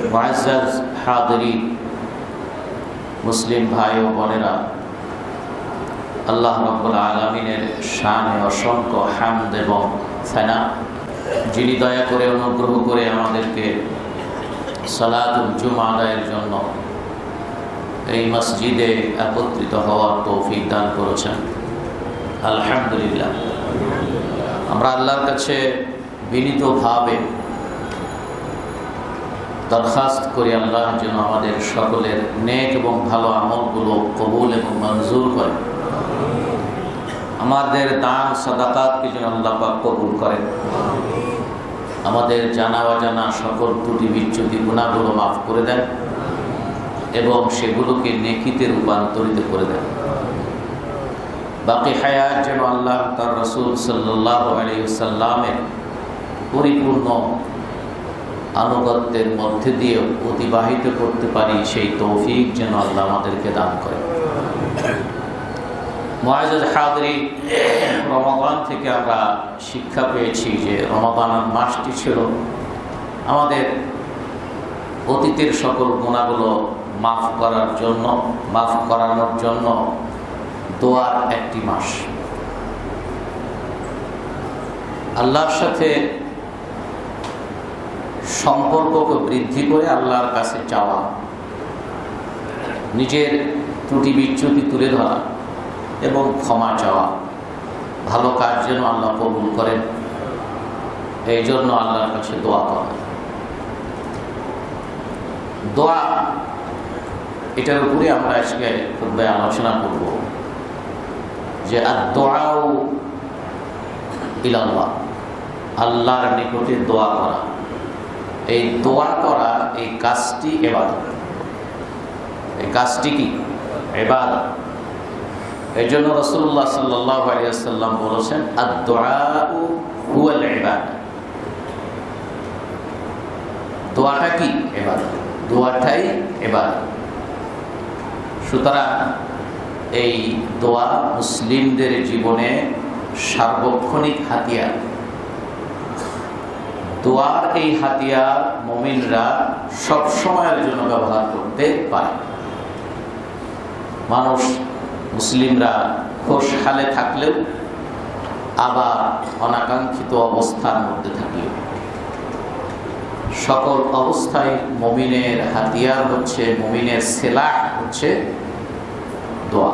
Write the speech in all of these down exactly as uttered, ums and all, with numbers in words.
মুআজ্জাজ হাদিরিন, মুসলিম ভাই ও বোনেরা, আল্লাহ রাব্বুল আলামিনের শানে অসংখ্য হামদ এবং সানা, যিনি দয়া করে অনুগ্রহ করে আমাদেরকে সালাতুল জুমা আদায়ের জন্য এই মসজিদে একত্রিত হওয়ার তৌফিক দান করেছেন। আলহামদুলিল্লাহ। আমরা আল্লাহর কাছে বিনীতভাবে দরখাস্ত করি আল্লাহ যেন আমাদের সকলের নেক এবং ভালো আমলগুলো কবুল এবং মঞ্জুর করেন। আমাদের দান সাদাকাতকে যেন আল্লাহ পাক কবুল করেন। আমাদের জানা অজানা সকল ত্রুটি বিচ্যুতি গুনাহগুলো মাফ করে দেন এবং সেগুলোকে নেকিতে রূপান্তরিত করে দেন। বাকি হায়াত যেন আল্লাহ তার রাসূল সাল্লাল্লাহু আলাইহি ওয়াসাল্লামের পরিপূর্ণ আনুগত্যের মধ্যে দিয়ে অতিবাহিত করতে পারি, সেই তৌফিক যেন আল্লাহ আমাদেরকে দান করেন। মুআজ্জাজ হাদিরিন, রমাদান থেকে আমরা শিক্ষা পেয়েছি যে রমাদানের মাসটি ছিল আমাদের অতীতের সকল গুনাহগুলো মাফ করার জন্য মাফ করানোর জন্য দোয়ার একটি মাস। আল্লাহর সাথে সম্পর্ককে বৃদ্ধি করে আল্লাহর কাছে চাওয়া, নিজের ত্রুটি বিচ্যুতি তুলে ধরা এবং ক্ষমা চাওয়া, ভালো কাজ যেন আল্লাহ কবুল করেন এই জন্য আল্লাহর কাছে দোয়া করা। দোয়া, এটার উপরে আমরা আজকে খুব আলোচনা করব যে আদ-দুআউ ইলাল্লাহ, আল্লাহর নিকটে দোয়া করা। এই দোয়া করা এই কাজটি ইবাদত। এই কাজটি কি? ইবাদত। এই জন্য রাসূলুল্লাহ সাল্লাল্লাহু আলাইহি ওয়াসাল্লাম বলেছেন আদ-দুআউ হুয়াল ইবাদত। দোয়াটা কি? ইবাদত। দোয়াটাই ইবাদত। সুতরাং এই দোয়া মুসলিমদের জীবনে সার্বক্ষণিক হাতিয়ার। দোয়ার এই হাতিয়ার মুমিনরা সব সময়ের জন্য ব্যবহার করতে পারে। মানুষ মুসলিমরা খুশহালে থাকলেও আবার অনাকাঙ্ক্ষিত অবস্থার মধ্যে থাকলেও সকল অবস্থায় মুমিনের হাতিয়ার হচ্ছে, মুমিনের সেলাহ হচ্ছে দোয়া।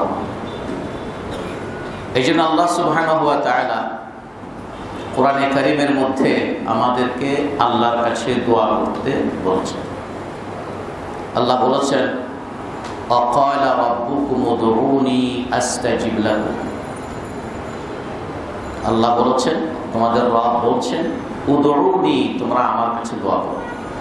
এই জন্য আল্লাহ সুবহানাহু ওয়া তাআলা কোরআনে কারীমের মধ্যে আমাদেরকে আল্লাহর কাছে দোয়া করতে বলেছেন। আল্লাহ বলেছেন ওয়াকালা রাব্বুকুম উদউনি আস্তাজিব লাকুম। আল্লাহ বলেছেন, তোমাদের রব বলছেন উদউনি, তোমরা আমার কাছে দোয়া করো,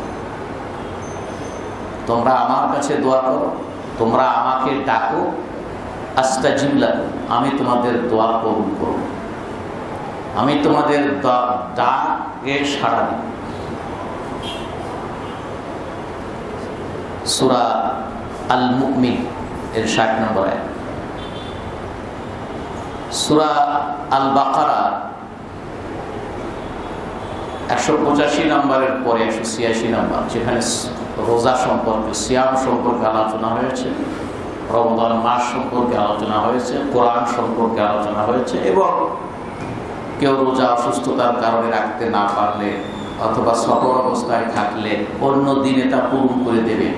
তোমরা আমার কাছে দোয়া করো, তোমরা আমাকে ডাকো, আস্তাজিব লাকুম, আমি তোমাদের দোয়া কবুল করব, আমি তোমাদের ডাকে সাড়া দিব। সূরা আল মুমিন এর ষাট নম্বর আয়াত। সূরা আল বাকারা একশো পঁচাশি নম্বরের পরে একশো ছিয়াশি নম্বর, যেখানে রোজা সম্পর্কে, সিয়াম সম্পর্কে আলোচনা হয়েছে, রমজান মাস সম্পর্কে আলোচনা হয়েছে, কোরআন সম্পর্কে আলোচনা হয়েছে এবং কেউ রোজা অসুস্থতার কারণে রাখতে না পারলে অথবা সফর অবস্থায় থাকলে অন্য দিনে তা পূরণ করে দেবে,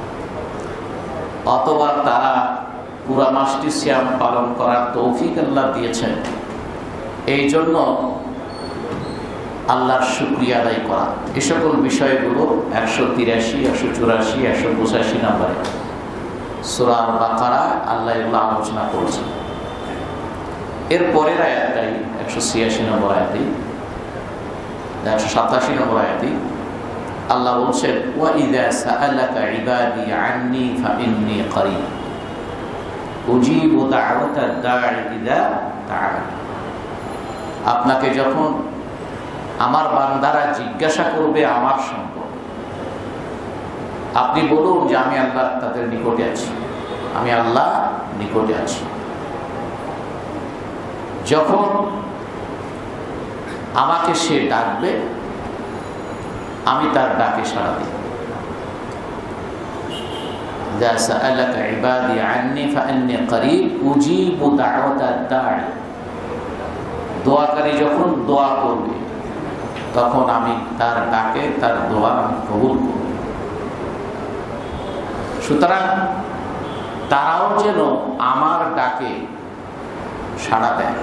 অথবা তারা পুরা মাসটি সিয়াম পালন করার তৌফিক আল্লাহ দিয়েছেন। এই জন্য আল্লাহর শুকরিয়া আদায় করা, এ সকল বিষয়গুলো একশো তিরাশি একশো চুরাশি একশো পঁচাশি নম্বরে সূরা আল বাকারায় আল্লাহ এগুলো আলোচনা করেছেন। এর পরের আয়াতটাই একশো ছিয়াশি নম্বর আয়াতি, একশো সাতাশি নম্বর আয়াতি আল্লাহ বলছেন ওয়া ইযা সাআলাকা ইবাদি আন্নী ফাইন্নী করিব উজিবু দাওয়াতাদ দাঈ ইযা দাআন। আপনাকে যখন আমার বান্দারা জিজ্ঞাসা করবে আমার সম্পর্কে, আপনি বলুন যে আমি আল্লাহ তাদের নিকটে আছি, আমি আল্লাহ নিকটে আছি। যখন আমাকে সে ডাকবে আমি তার ডাকে সাড়া দিই। ইযা সাআলাকা ইবাদি আন্নী ফাইন্নী করিব উজিবু দাওয়াতাদ দাঈ, দোয়াকারী যখন দোয়া করবে তখন আমি তার ডাকে তার দোয়া আমি কবুল করব। সুতরাং তারাও যেন আমার ডাকে সাড়া দেয়।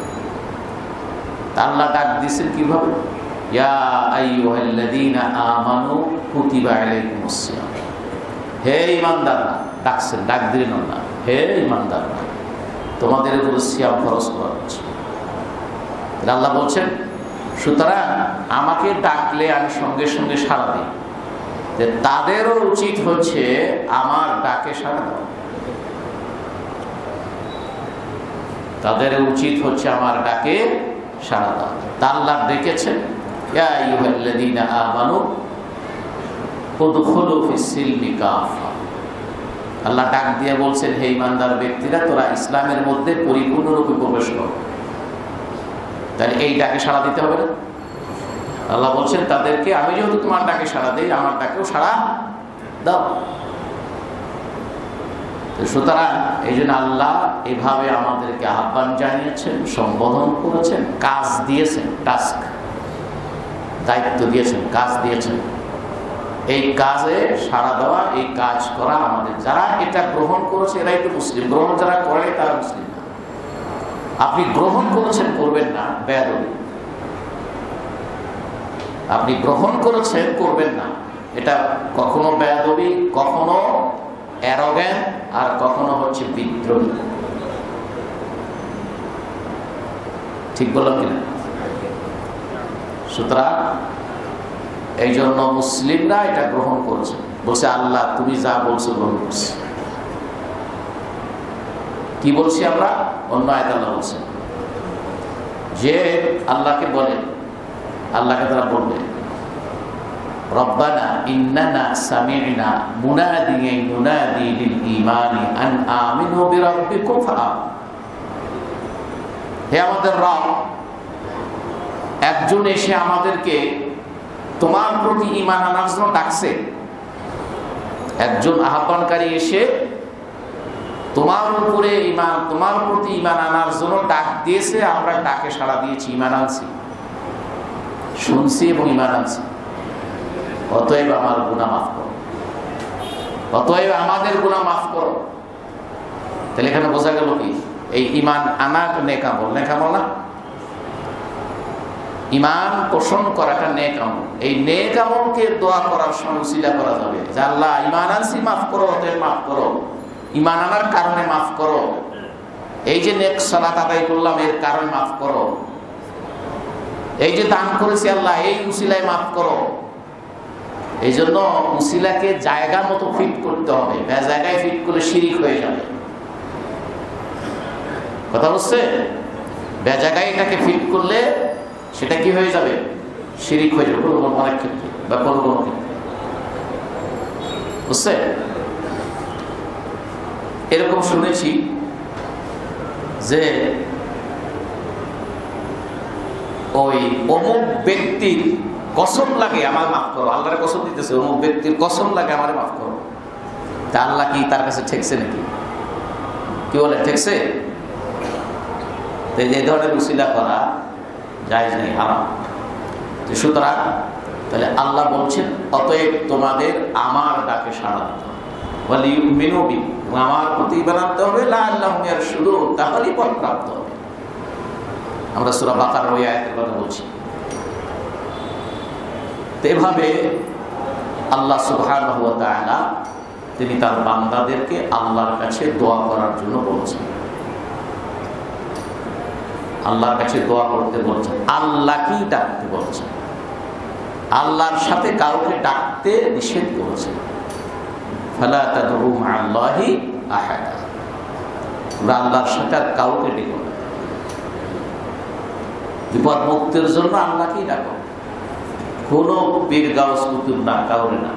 আল্লাহ ডাক দিয়েছেন কিভাবে? ইয়া আইয়ুহাল্লাযীনা আমানু কুতিবা আলাইকুমুস সিয়াম, হে ঈমানদাররা, ডাকছেন, ডাক দিলেন না, হে ঈমানদাররা তোমাদের উপর সিয়াম ফরজ করা হয়েছে। আল্লাহ বলছেন সুতরাং আমাকে ডাকলে আমি সঙ্গে সঙ্গে সাড়া দিই, যে তাদেরও উচিত হচ্ছে আমার ডাকে সাড়া দেওয়া, তাদের উচিত হচ্ছে আমার ডাকে সাড়া দেওয়া। তা আল্লাহ ডেকেছেন ইয়া আইয়ুহাল্লাযীনা আমানু উদখুলু ফিস-সিলমি কাফা, আল্লাহ ডাক দিয়ে বলছেন হে ঈমানদার ব্যক্তিরা তোরা ইসলামের মধ্যে পরিপূর্ণরূপে প্রবেশ করো। তাহলে এই ডাকে সাড়া দিতে হবে না? আল্লাহ বলছেন তাদেরকে আমি যেহেতু তোমার ডাকে সাড়া দেই, আমার ডাকেও সাড়া দাও। সুতরাং এই জন্য আল্লাহ এভাবে আমাদেরকে আহ্বান জানিয়েছেন, সম্বোধন করেছেন, কাজ দিয়েছেন, টাস্ক, দায়িত্ব দিয়েছেন, কাজ দিয়েছেন। এই কাজে সাড়া দেওয়া, এই কাজ করা আমাদের, যারা এটা গ্রহণ করেছে এরাই তো মুসলিম, গ্রহণ যারা করে তারা মুসলিম না। আপনি গ্রহণ করেছেন করবেন না, বেয়াদবি। আপনি গ্রহণ করেছেন করবেন না, এটা কখনো বেয়াদবি, কখনো অ্যারোগ্যান্ট, আর কখনো হচ্ছে বিদ্রোহী। ঠিক বললাম কিনা? সুতরাং এই জন্য মুসলিমরা এটা গ্রহণ করেছে, বলছে আল্লাহ তুমি যা বলছো গ্রহণ করছি। কি বলছি আমরা? অন্য আয়াতে আল্লাহ বলছে যে আল্লাহকে বলে, আল্লাহকে তারা বলবে রব্বানা ইন্নানা সামি'না মুনাদিয়ান ইউনাদি লিল ঈমানি আন আমিনু বিরাব্বিকুম ফাআমিনু, হে আমাদের রব, একজন এসে আমাদেরকে তোমার প্রতি ঈমান আনার জন্য ডাকছে। একজন আহ্বানকারী এসে তোমার উপরে ঈমান, তোমার প্রতি ঈমান আনার জন্য ডাক দিয়েছে, আমরা ডাকে সাড়া দিয়েছি, ঈমান আনছি, শুনছি এবং ঈমান আনছি। অতএব আমার গুনাহ মাফ করো, অতএব আমাদের গুনাহ মাফ করো। তাহলে এখানে বোঝা গেল কি এই ঈমান আনা নেক আমল, নেক আমল না? ঈমান পোষণ করাটা নেক আমল। এই নেক আমলকে দোয়া করার সময় উসিলা করা যাবে যে আল্লাহ ঈমান আনছি মাফ করো, অতএব মাফ করো, ঈমান আনার কারণে মাফ করো, এই যে নেক সালাত আদায় করলাম এর কারণে মাফ করো, এই যে দান করেছি আল্লাহ এই উসিলায় মাফ করো। এই জন্য উসিলাকে জায়গা মতো ফিট করতে হবে, জায়গায় ফিট করলে শিরিক হয়ে যাবে। কথা বুঝছে? জায়গায় এটাকে ফিট করলে সেটা কি হয়ে যাবে? শিরিক হয়ে যাবে, কোনো অনেক ক্ষেত্রে বা কোনো কোনো ক্ষেত্রে। বুঝছে? এরকম শুনেছি যে ওই অমুক ব্যক্তির কসম লাগে আমার মাফ করো, আল্লাহর কসম দিতেছে অমুক ব্যক্তির কসম লাগে আমার মাফ করো। তা আল্লাহ কি তার কাছে ঠেকছে নাকি? কি বলে ঠেকছে? এই ধরনের উসিলা করা জায়েজ নেই, হারাম। সুতরাং তাহলে আল্লাহ বলছেন অতএব তোমাদের আমার ডাকে সাড়া দিতে হবে, আমার প্রতি বানাতে হবে, লাআল্লাহুম ইয়ারশুদুন, তাহলেই পথ প্রাপ্ত হবে। আমরা সূরা বাকারার ওই আয়াতের কথা বলছি। তো এভাবে আল্লাহ সুবহানাহু ওয়া তাআলা তিনি তার বান্দাদেরকে আল্লাহর কাছে দোয়া করার জন্য বলছেন, আল্লাহর কাছে দোয়া করতে বলছেন, আল্লাহকেই ডাকতে বলছেন, আল্লাহর সাথে কাউকে ডাকতে নিষেধ করেছেন। ফালা তাদউ মা'আল্লাহি আহাদা, তোমরা আল্লাহর সাথে আর কাউকে ডেকো না। বিপদ মুক্তির জন্য আল্লাহকেই ডাকো, কোনো পীর গাউস কুতুব না, কাউরে না।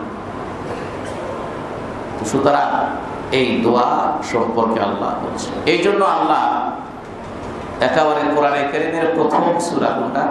সুতরাং এই দোয়া সম্পর্কে আল্লাহ বলছে। এই জন্য আল্লাহ একেবারে কোরআনে কারীমের প্রথম সূরা কোনটা?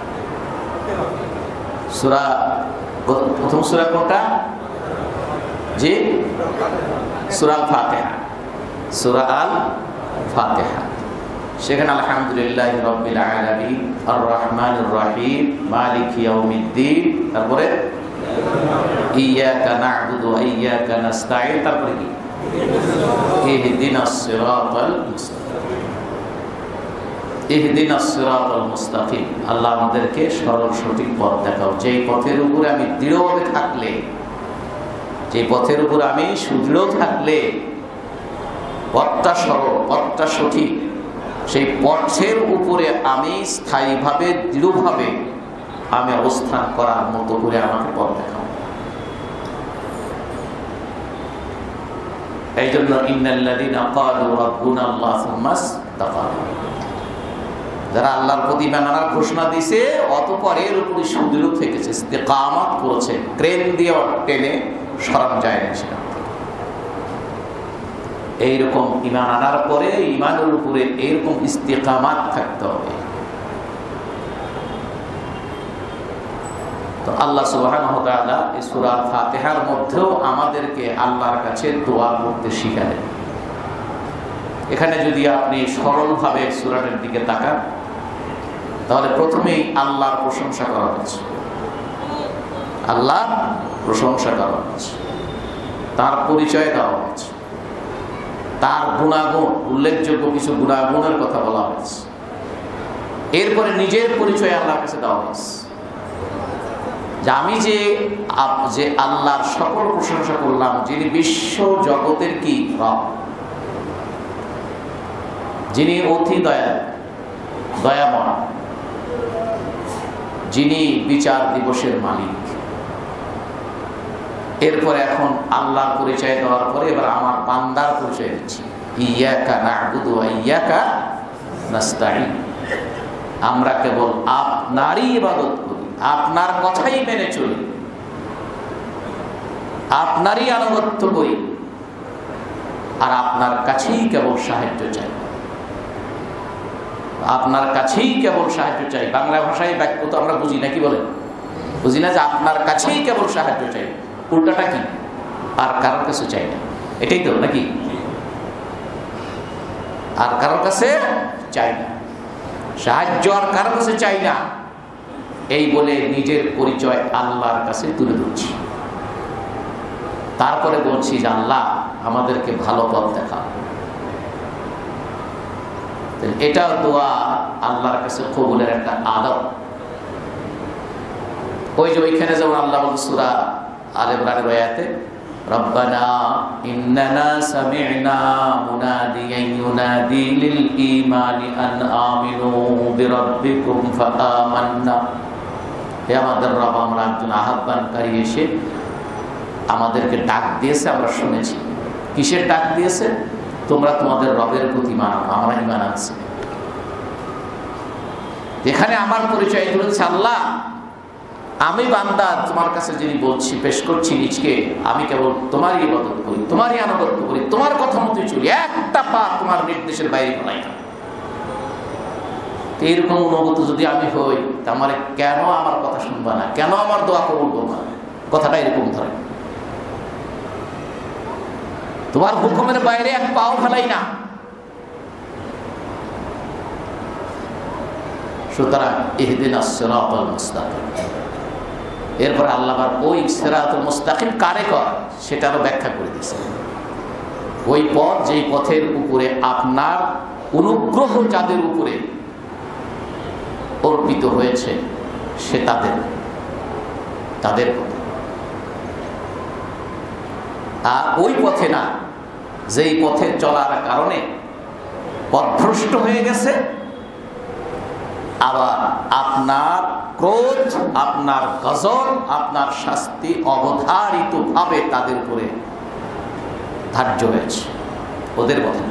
সূরা প্রথম সূরা কোনটা? জি, সূরা আল ফাতিহা, সূরা আল ফাতিহা। সেখানে আলহামদুলিল্লাহি রাব্বিল আলামিন, আর রহমানির রহিম, মালিকি ইয়াউমিদ্দিন, তারপরে ইয়াকা না'বুদু ওয়া ইয়াকা নাস্তাঈন, তারপরে কি ইহদিনাস সিরাতাল মুস্তাকিম। ইহদিনাস সিরাতাল মুস্তাকিম, আল্লাহ আমাদেরকে সরল সঠিক পথ দেখাও, যেই পথের উপরে আমি দৃঢ়ভাবে থাকলে, যে পথের উপর আমি সুদৃঢ় থাকলে পথটা সরল, পথটা সঠিক, সেই পথের উপরে আমি স্থায়ীভাবে দৃঢ়ভাবে আমি অবস্থান করার মতো করে আমাকে পথ দেখাও। এই জন্য ইন্নাল্লাযীনা ক্বালু রাব্বুনা আল্লাহ সুম্মা ইসতাকামু, যারা আল্লাহর প্রতি ঈমান আনার ঘোষণা দিয়েছে অতঃপর এর উপরে সুদৃঢ় থেকেছে, ইস্তিকামাত করেছে, ক্রেন দিয়ে টেনে সরানো যায় না সেটা। এইরকম ঈমান আনার পরে ঈমানের উপরে এইরকম ইস্তিকামাত থাকতে হবে। তো আল্লাহ সুবহানাহু ওয়া তাআলা এই সূরা ফাতিহার মধ্যেও আমাদেরকে আল্লাহর কাছে দোয়া করতে শিখালেন। এখানে যদি আপনি সরলভাবে সূরাটার দিকে তাকান তাহলে প্রথমেই আল্লাহর প্রশংসা করা হচ্ছে, আল্লাহ প্রশংসা করা হচ্ছে, তার পরিচয় দেওয়া হচ্ছে, তার গুণাগুণ, উল্লেখযোগ্য কিছু গুণাগুণের কথা বলা হয়েছে। এরপরে নিজের পরিচয় আল্লাহর কাছে দেওয়া হয়েছে, যে আমি যে যে আল্লাহর সকল প্রশংসা করলাম, যিনি বিশ্ব জগতের কি রব, যিনি অতি দয়া দয়াময়, যিনি বিচার দিবসের মালিক। এরপরে এখন আল্লাহর পরিচয় দেওয়ার পরে এবার আমার বান্দার পরিচয় দিচ্ছি, ইয়াকা না'বুদু ওয়া ইয়াকা নাস্তাঈন, আমরা কেবল আপনারই ইবাদত করি, আপনার কথাই মেনে চলি, আপনারই আনুগত্য করি, আর আপনার কাছেই কেবল সাহায্য চাই, আপনার কাছেই কেবল সাহায্য চাই। বাংলা ভাষায় বাক্য তো আমরা বুঝি না, কি বলেন? বুঝি না যে আপনার কাছেই কেবল সাহায্য চাই, উল্টাটা কি? আর কারোর কাছে চাই না, এটাই তো নাকি? আর কারোর কাছে চাই না, সাহায্য আর কারোর কাছে চাই না, এই বলে নিজের পরিচয় আল্লাহর কাছে তুলে ধরছি। তারপরে বলছি যে আল্লাহ আমাদেরকে ভালো পথ দেখাও। এটা দোয়া আল্লাহর কাছে কবুলের একটা আদব। ওই যে ওইখানে যেমন আল্লাহ বলেন সূরা আলে ইমরানের আয়াতে, রব্বানা ইন্নানা সামি'না মুনাদিয়ান ইউনাদি লিল ঈমানি আন আমিনু বিরাব্বিকুম ফাআমান্না, হে আমাদের রব, আমরা একজন আহ্বানকারী এসে আমাদেরকে ডাক দিয়েছে, আমরা শুনেছি। কিসের ডাক দিয়েছে? তোমরা তোমাদের রবের প্রতি মানো, আমরা ঈমান আনছি। এখানে আমার পরিচয় বলছে আল্লাহ, আমি বান্দা তোমার কাছে যিনি বলছি, পেশ করছি নিজকে, আমি কেবল তোমারই ইবাদত করি, তোমারই আনুগত্য করি, তোমার কথা মতোই চলি, একটা পা তোমার নির্দেশের বাইরে বানাই না। এইরকম অনুগত যদি আমি হই, তাহলে কেন আমার কথা শুনবা না, কেন আমার দোয়া কবুল করবা না? কথাটা এরকম ধরে, তোমার হুকুমের বাইরে এক পাও ফেলাই না। সুতরাং ইহদিনাস সিরাতাল মুস্তাকিম। এরপর আল্লাহ ওই সিরাতুল মুস্তাকিম কারে কয় সেটারও ব্যাখ্যা করে দিয়েছে। ওই পথ যেই পথের উপরে আপনার অনুগ্রহ যাদের উপরে অর্পিত হয়েছে সে তাদের তাদের পথে, আর ওই পথে না যেই পথে চলার কারণে পথভ্রষ্ট হয়ে গেছে, আবার আপনার ক্রোধ, আপনার গজব, আপনার শাস্তি অবধারিত ভাবে তাদের উপরে ধার্য হয়েছে, ওদের পথে।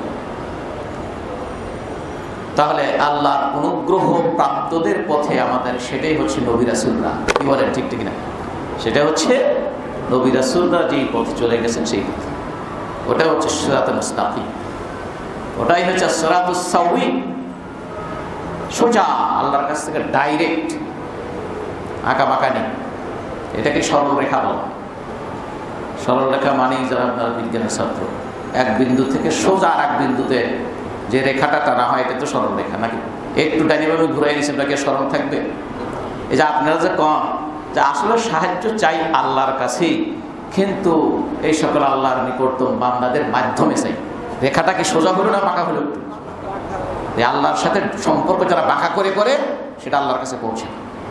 তাহলে আল্লাহর অনুগ্রহ প্রাপ্তদের পথে আমাদের সেটাই হচ্ছে নবী রাসূলরা, কি বলেন ঠিক ঠিক না? সেটা হচ্ছে নবী রাসূলরা যেই পথে চলে গেছেন সেই পথে, ওটা হচ্ছে সিরাতুল মুস্তাকিম, ওটাই হচ্ছে সিরাতুস সাওয়ী, সোজা আল্লাহর কাছ থেকে ডাইরেক্ট, আঁকা বাঁকা নেই। এটাকে সরল রেখা বলা। সরলরেখা মানেই যারা আপনারা বিজ্ঞানের ছাত্র, এক বিন্দু থেকে সোজা আর এক বিন্দুতে যে রেখাটা টানা হয় এটা তো সরলরেখা নাকি? একটু ডাইনিভাবে ঘুরাই নিয়েছেন নাকি স্মরণ থাকবে? এই যে আপনারা যে কম যে আসলে সাহায্য চাই আল্লাহর কাছেই, কিন্তু এই সকল আল্লাহর নিকটতম বান্দাদের মাধ্যমে চাই। রেখাটা কি সোজা হলো না বাঁকা হলো? এই আল্লাহর সাথে সম্পর্ক যারা বাঁকা করে করে সেটা আল্লাহর কাছে পৌঁছে,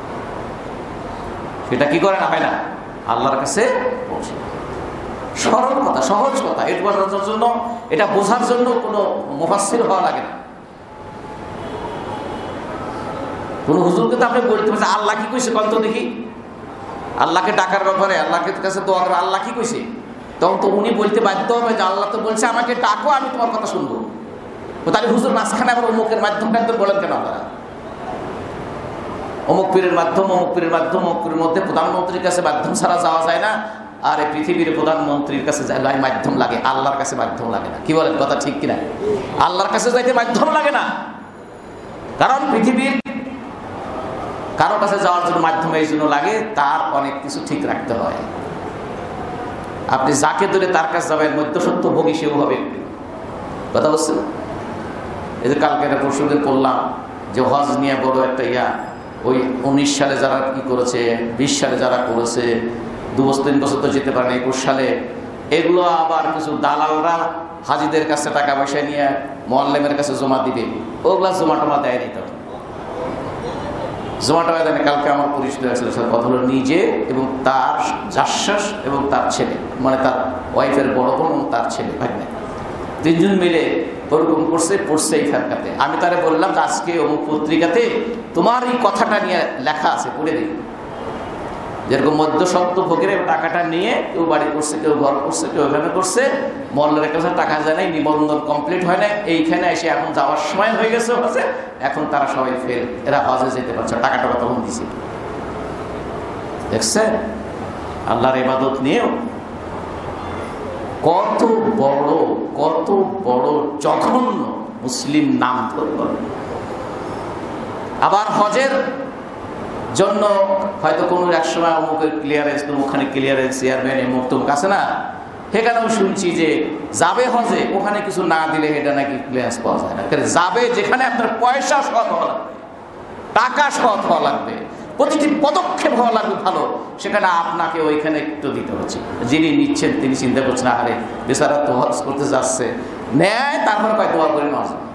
সেটা কি করে না হয় না আল্লাহর কাছে পৌঁছে। সরল কথা, সহজ কথা, এটা বোঝার জন্য, এটা বোঝার জন্য কোনো মুফাসসির হওয়া লাগে না। কোন হুজুরকে তো আপনি বলতে পারছেন আল্লাহ কি কইছে কত দেখি, আল্লাহকে ডাকার ব্যাপারে আল্লাহকে কাছে দোয়া করে আল্লাহ কি কইছে, তখন তো উনি বলতে বাধ্য হবে যে আল্লাহ তো বলছে আমাকে ডাকো, আমি তোমার কথা শুনবো। তাহলে হুজুর মাঝখানে আবার অমুকের মাধ্যমটা একদম বলেন কেন আপনারা? অমুক পীরের মাধ্যম, অমুক পীরের মাধ্যম, অমুক পীরের মধ্যে প্রধানমন্ত্রীর কাছে মাধ্যম ছাড়া যাওয়া যায় না, আর এই পৃথিবীর প্রধানমন্ত্রীর কাছে যাই মাধ্যম লাগে, আল্লাহর কাছে মাধ্যম লাগে না। কি বলেন, কথা ঠিক কিনা? আল্লাহর কাছে যাইতে মাধ্যম লাগে না, কারণ পৃথিবীর কারো কাছে যাওয়ার জন্য মাধ্যম এই জন্য লাগে তার অনেক কিছু ঠিক রাখতে হয়। আপনি যাকে ধরে তার কাছে যাবেন মধ্যসত্য ভোগী সেও হবে। কথা বলছেন? এই যে কালকে একটা পরশুদের করলাম যে হজ নিয়ে বড় একটা ইয়া, ওই উনিশ সালে যারা কি করেছে, বিশ সালে যারা করেছে, দু বছর তিন বছর তো যেতে পারেন, একুশ সালে এগুলো আবার কিছু দালালরা হাজিদের কাছে টাকা পয়সা নিয়ে মোয়াল্লেমের কাছে জমা দিবে, ওগুলা জমা টমা দেয় নিত, জমা টমা দেয়। কালকে আমার পরিচিত হয়েছিল কথা হলো নিজে এবং তার জাশ্বাস এবং তার ছেলে, মানে তার ওয়াইফের বড় বোন এবং তার ছেলে ভাগ্নে, তিনজন মিলে ওরকম করছে, পড়ছে এই ফেরকাতে। আমি তারে বললাম যে আজকে অমুক পত্রিকাতে তোমার এই কথাটা নিয়ে লেখা আছে, পড়ে দিই। যেরকম মধ্যসত্ত্ব ভোগের টাকাটা নিয়ে কেউ বাড়ি করছে, কেউ ঘর করছে, কেউ এখানে করছে, মল্লের কাছে টাকা যায় নাই, নিবন্ধন কমপ্লিট হয় না, এইখানে এসে এখন যাওয়ার সময় হয়ে গেছে হজে, এখন তারা সবাই ফেল, এরা হজে যেতে পারছে, টাকাটা তখন দিছে। দেখছেন আল্লাহর ইবাদত নিয়েও কত বড় কত বড় জঘন্য মুসলিম নাম ধরল। আবার হজের জন্য হয়তো কোনো এক সময় অমুকের ক্লিয়ারেন্স, ওখানে ক্লিয়ারেন্স চেয়ারম্যান এমুক তমুক আছে না, সেখানেও শুনছি যে যাবে হজে, ওখানে কিছু না দিলে এটা নাকি ক্লিয়ারেন্স পাওয়া যায় না। যাবে যেখানে আপনার পয়সা সৎ হওয়া লাগবে, টাকা সৎ হওয়া লাগবে, প্রতিটি পদক্ষেপ হওয়া লাগবে ভালো, সেখানে আপনাকে ওইখানে একটু দিতে হচ্ছে। যিনি নিচ্ছেন তিনি চিন্তা করছেন আরে বেচারা তো হজ করতে যাচ্ছে, নেয় তারপরে কয় দোয়া করে নেওয়া যায়।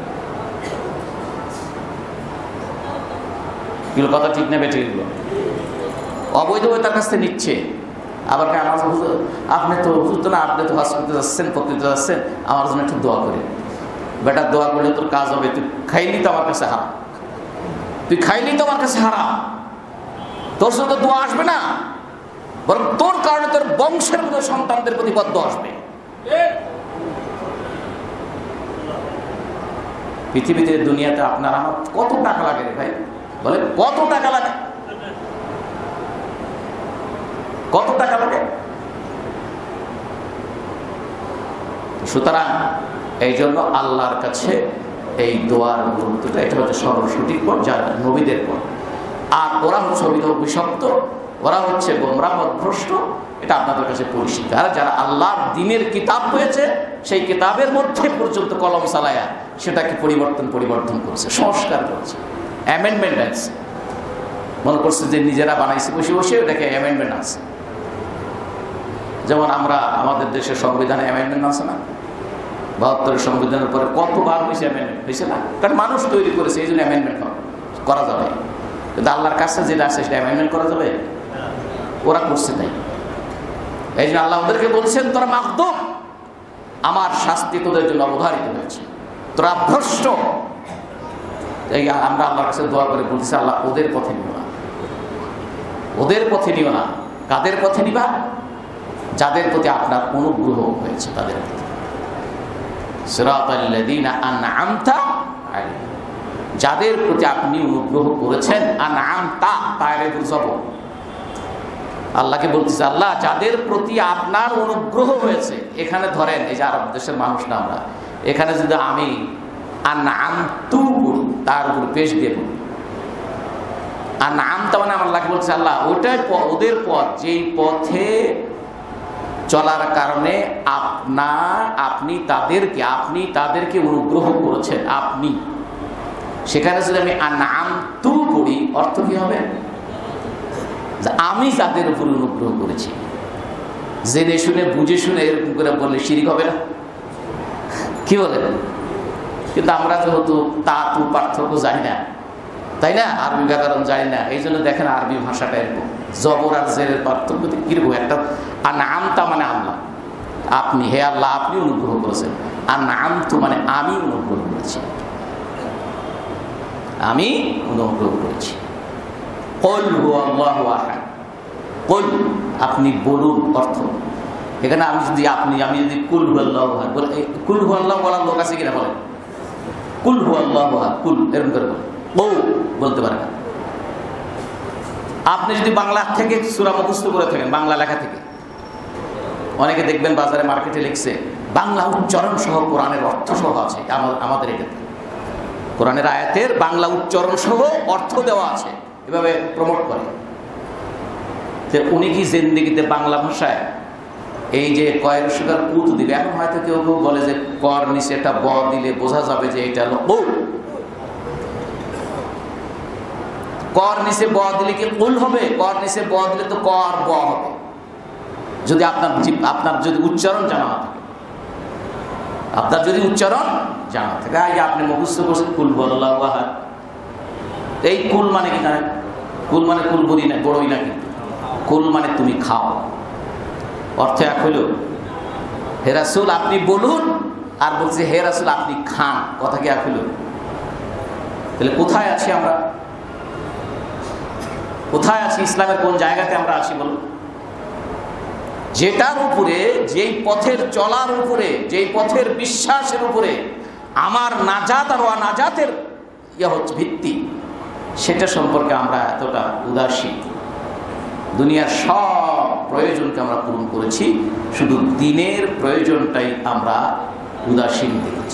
এগুলো কথা ঠিক নেবে, ঠিক এগুলো অবৈধভাবে তার কাছ থেকে নিচ্ছে। আবার আমার হুজুর আপনি তো হুজুর তো না, আপনি তো হজ করতে যাচ্ছেন, করতে যাচ্ছেন, আমার জন্য একটু দোয়া করে। বেটা দোয়া করলে তোর কাজ হবে, তুই খাইলি তো আমার কাছে হারাম, তুই খাইলি তো আমার কাছে হারাম, তোর সাথে দোয়া আসবে না, বরং তোর কারণে তোর বংশের মধ্যে সন্তানদের প্রতি বদ্ধ আসবে। পৃথিবীতে দুনিয়াতে আপনার আমার কত টাকা লাগে রে ভাই, বলে কত টাকা লাগে, কত টাকা লাগে। সুতরাং এই জন্য আল্লাহর কাছে এই দোয়ার গুরুত্বটা, এটা হচ্ছে সরল সঠিক পথ, যারা নবীদের পথ। আর ওরা হচ্ছে অভিশপ্ত, ওরা হচ্ছে গোমরাহ পথভ্রষ্ট, এটা আপনাদের কাছে পরিষ্কার। যারা আল্লাহর দ্বীনের কিতাব হয়েছে, সেই কিতাবের মধ্যে পর্যন্ত কলম চালায়া সেটাকে পরিবর্তন পরিবর্তন করছে, সংস্কার করছে, অ্যামেন্ডমেন্ট আছে, মনে করছে যে নিজেরা বানাইছে বসে বসে, ওটাকে অ্যামেন্ডমেন্ট আছে। যেমন আমরা আমাদের দেশের সংবিধানে অ্যামেন্ডমেন্ট আছে না, বাহাত্তরের সংবিধানের পরে কতবার হয়েছে অ্যামেন্ডমেন্ট, হয়েছে না? কারণ মানুষ তৈরি করেছে, এই জন্য অ্যামেন্ডমেন্ট করা যাবে। কিন্তু আল্লাহর কাছে যেটা আছে সেটা অ্যামেন্ডমেন্ট করা যাবে? ওরা করছে তাই। এই জন্য আল্লাহ ওদেরকে বলছেন তোরা মাকদুম, আমার শাস্তি তোদের জন্য অবধারিত হয়েছে, তোরা ভ্রষ্ট। এই আমরা আল্লাহর কাছে দোয়া করে বলতেছি আল্লাহ ওদের পথে নিও না, ওদের পথে নিও না। কাদের পথে নিবা? যাদের প্রতি আপনার অনুগ্রহ হয়েছে তাদের প্রতি। সিরাতাল্লাযীনা আন'আমতা আলাইহিম, যাদের প্রতি আপনি অনুগ্রহ করেছেন। আন'আমতা তারে বুঝাবো, আল্লাহকে বলতেছে আল্লাহ যাদের প্রতি আপনার অনুগ্রহ হয়েছে। এখানে ধরেন এই যে আরব দেশের মানুষ না আমরা, এখানে যদি আমি আন'আমতু বলি, তার উপর পেশ দিয়ে বলি আন'আমতা, মানে আমার আল্লাহকে বলছে আল্লাহ ওটাই ওদের পথ, যেই পথে চলার কারণে আপনার আপনি তাদেরকে আপনি তাদেরকে অনুগ্রহ করেছেন। আপনি সেখানে যদি আমি আনআমতু পড়ি, অর্থ কি হবে? আমি তাদের উপর অনুগ্রহ করেছি। জেনে শুনে বুঝে শুনে এরকম করে বললে শিরিক হবে না? কি বলেন? কিন্তু আমরা যেহেতু তা তু পার্থক্য জানি না, তাই না, আরবি ব্যাকরণ জানি না, এই জন্য দেখেন আরবি ভাষাটা এরকম জবর আর জেরের পার্থক্য কিরকম। একটা আনআমতা মানে আল্লাহ, আপনি, হে আল্লাহ আপনি অনুগ্রহ করেছেন। আনআমতু মানে আমি অনুগ্রহ করেছি, আমি অনুগ্রহ করেছি। কুল হুয়াল্লাহু আহাদ, কুল আপনি বলুন, অর্থ এখানে আমি যদি আপনি আমি যদি কুল হুয়াল্লাহু আহাদ বলে, কুল হুয়াল্লাহু বলার লোক আছে কিনা বলেন? কুল হুয়াল্লাহু আহাদ, কুল এরকম করে বলেন, ও বলতে পারে না। আপনি যদি বাংলা থেকে সূরা মুখস্থ করে থাকেন, বাংলা লেখা থেকে, অনেকে দেখবেন বাজারে মার্কেটে লিখছে বাংলা উচ্চারণ সহ কোরআনের অর্থ সহ আছে। আমাদের এটাতে কোরআনের আয়াতের বাংলা উচ্চারণ সহ অর্থ দেওয়া আছে, এভাবে প্রমোট করে। যে উনি কি জিন্দেগিতে বাংলা ভাষায় এই যে কয়ের সুগার কুত দিবে, এখন হয়তো কেউ কেউ বলে যে কর নিচে একটা ব দিলে বোঝা যাবে যে এটা হলো ও, কর নিচে ব দিলে কি কুল হবে? কর নিচে ব দিলে তো কর ব হবে, যদি আপনার আপনার যদি উচ্চারণ জানা থাকে, আপনার যদি উচ্চারণ জানা থাকে। এই যে আপনি মুখস্থ করছেন কুল হুয়াল্লাহু আহাদ, এই কুল মানে কি জানেন? কুল মানে কুল বড়ি না, বড়ই না, কিন্তু কুল মানে তুমি খাও। অর্থ এক হইল হে রাসূল আপনি বলুন, আর বলছে হে রাসূল আপনি খান, কথা কি এক হইল? তাহলে কোথায় আছি আমরা? কোথায় আছি? ইসলামের কোন জায়গাতে আমরা আছি বলুন? যেটার উপরে, যেই পথের চলার উপরে, যেই পথের বিশ্বাসের উপরে আমার নাজাত আর অনাজাতের ইয়ে হচ্ছে ভিত্তি, সেটা সম্পর্কে আমরা এতটা উদাসীন। দুনিয়ার সব প্রয়োজনকে আমরা পূরণ করেছি, শুধু দিনের প্রয়োজনটাই আমরা উদাসীন দেখেছি।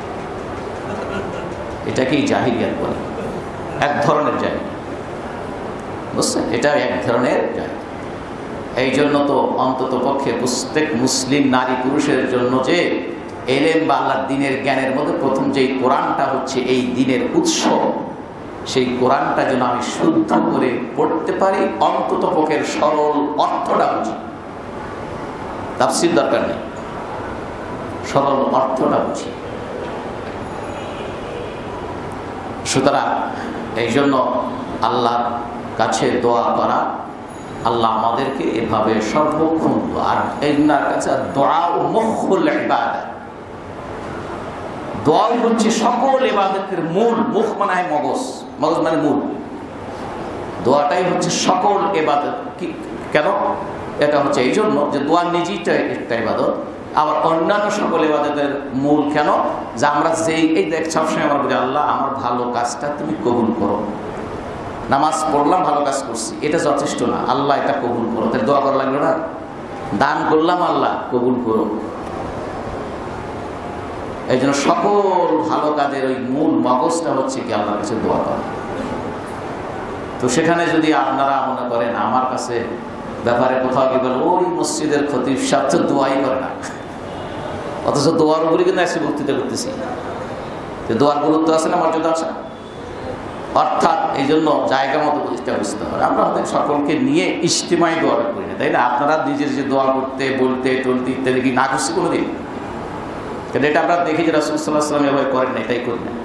এটাকেই জাহিলিয়াত বলে, এক ধরনের জাহিলিয়াত, বুঝছেন? এটা এক ধরনের জাহিলিয়াত। এই জন্য তো অন্তত পক্ষে প্রত্যেক মুসলিম নারী পুরুষের জন্য যে এলেম বা আল্লাহর দ্বীনের জ্ঞানের মধ্যে প্রথম যেই কোরআনটা হচ্ছে এই দ্বীনের উৎস, সেই কোরআনটা যেন আমি শুদ্ধ করে পড়তে পারি, অন্তত পক্ষের সরল অর্থটা বুঝি, তাফসীর দরকার নেই, সরল অর্থটা বুঝি। সুতরাং এই জন্য আল্লাহর কাছে দোয়া করা, আল্লাহ আমাদেরকে এভাবে সর্বক্ষণ, আর এর কাছে দোয়া ও মুখুল ইবাদত, দোয়া হচ্ছে সকল ইবাদতের মূল। মুখ মানে মগজ, মগজ মানে মূল। দোয়াটাই হচ্ছে সকল ইবাদত। কি কেন? এটা হচ্ছে এই জন্য যে দোয়া নিজেইটা একটা ইবাদত, আবার অন্যান্য সকল ইবাদতের মূল। কেন? যে আমরা যেই এই দেখ সবসময় আমরা বলি আল্লাহ আমার ভালো কাজটা তুমি কবুল করো। নামাজ পড়লাম, ভালো কাজ করছি, এটা যথেষ্ট না, আল্লাহ এটা কবুল করো। তাহলে দোয়া করা লাগলো না? দান করলাম, আল্লাহ কবুল করো। এই জন্য সকল ভালো কাজের ওই মূল মগজটা হচ্ছে কি আল্লাহর কাছে দোয়া করা। তো সেখানে যদি আপনারা মনে করেন আমার কাছে ব্যাপারে কোথাও কি বলে ওই মসজিদের খতিব সাহেব তো দোয়াই করে না, অথচ দোয়ার উপরে কিন্তু এসে বক্তৃতা করতেছি, দোয়ার গুরুত্ব আছে না, মর্যাদা আছে না? অর্থাৎ এই জন্য জায়গা মতো প্রতিষ্ঠা বুঝতে হবে। আমরা হয়তো সকলকে নিয়ে ইজতিমাই দোয়া করি না, তাই না? আপনারা নিজের যে দোয়া করতে বলতে টলতে ইত্যাদি কি না করছি কোনো দিন? কিন্তু এটা আমরা দেখি যে রাসূল সাল্লাল্লাহু আলাইহি ওয়াসাল্লাম এভাবে করেন না, এটাই করি না।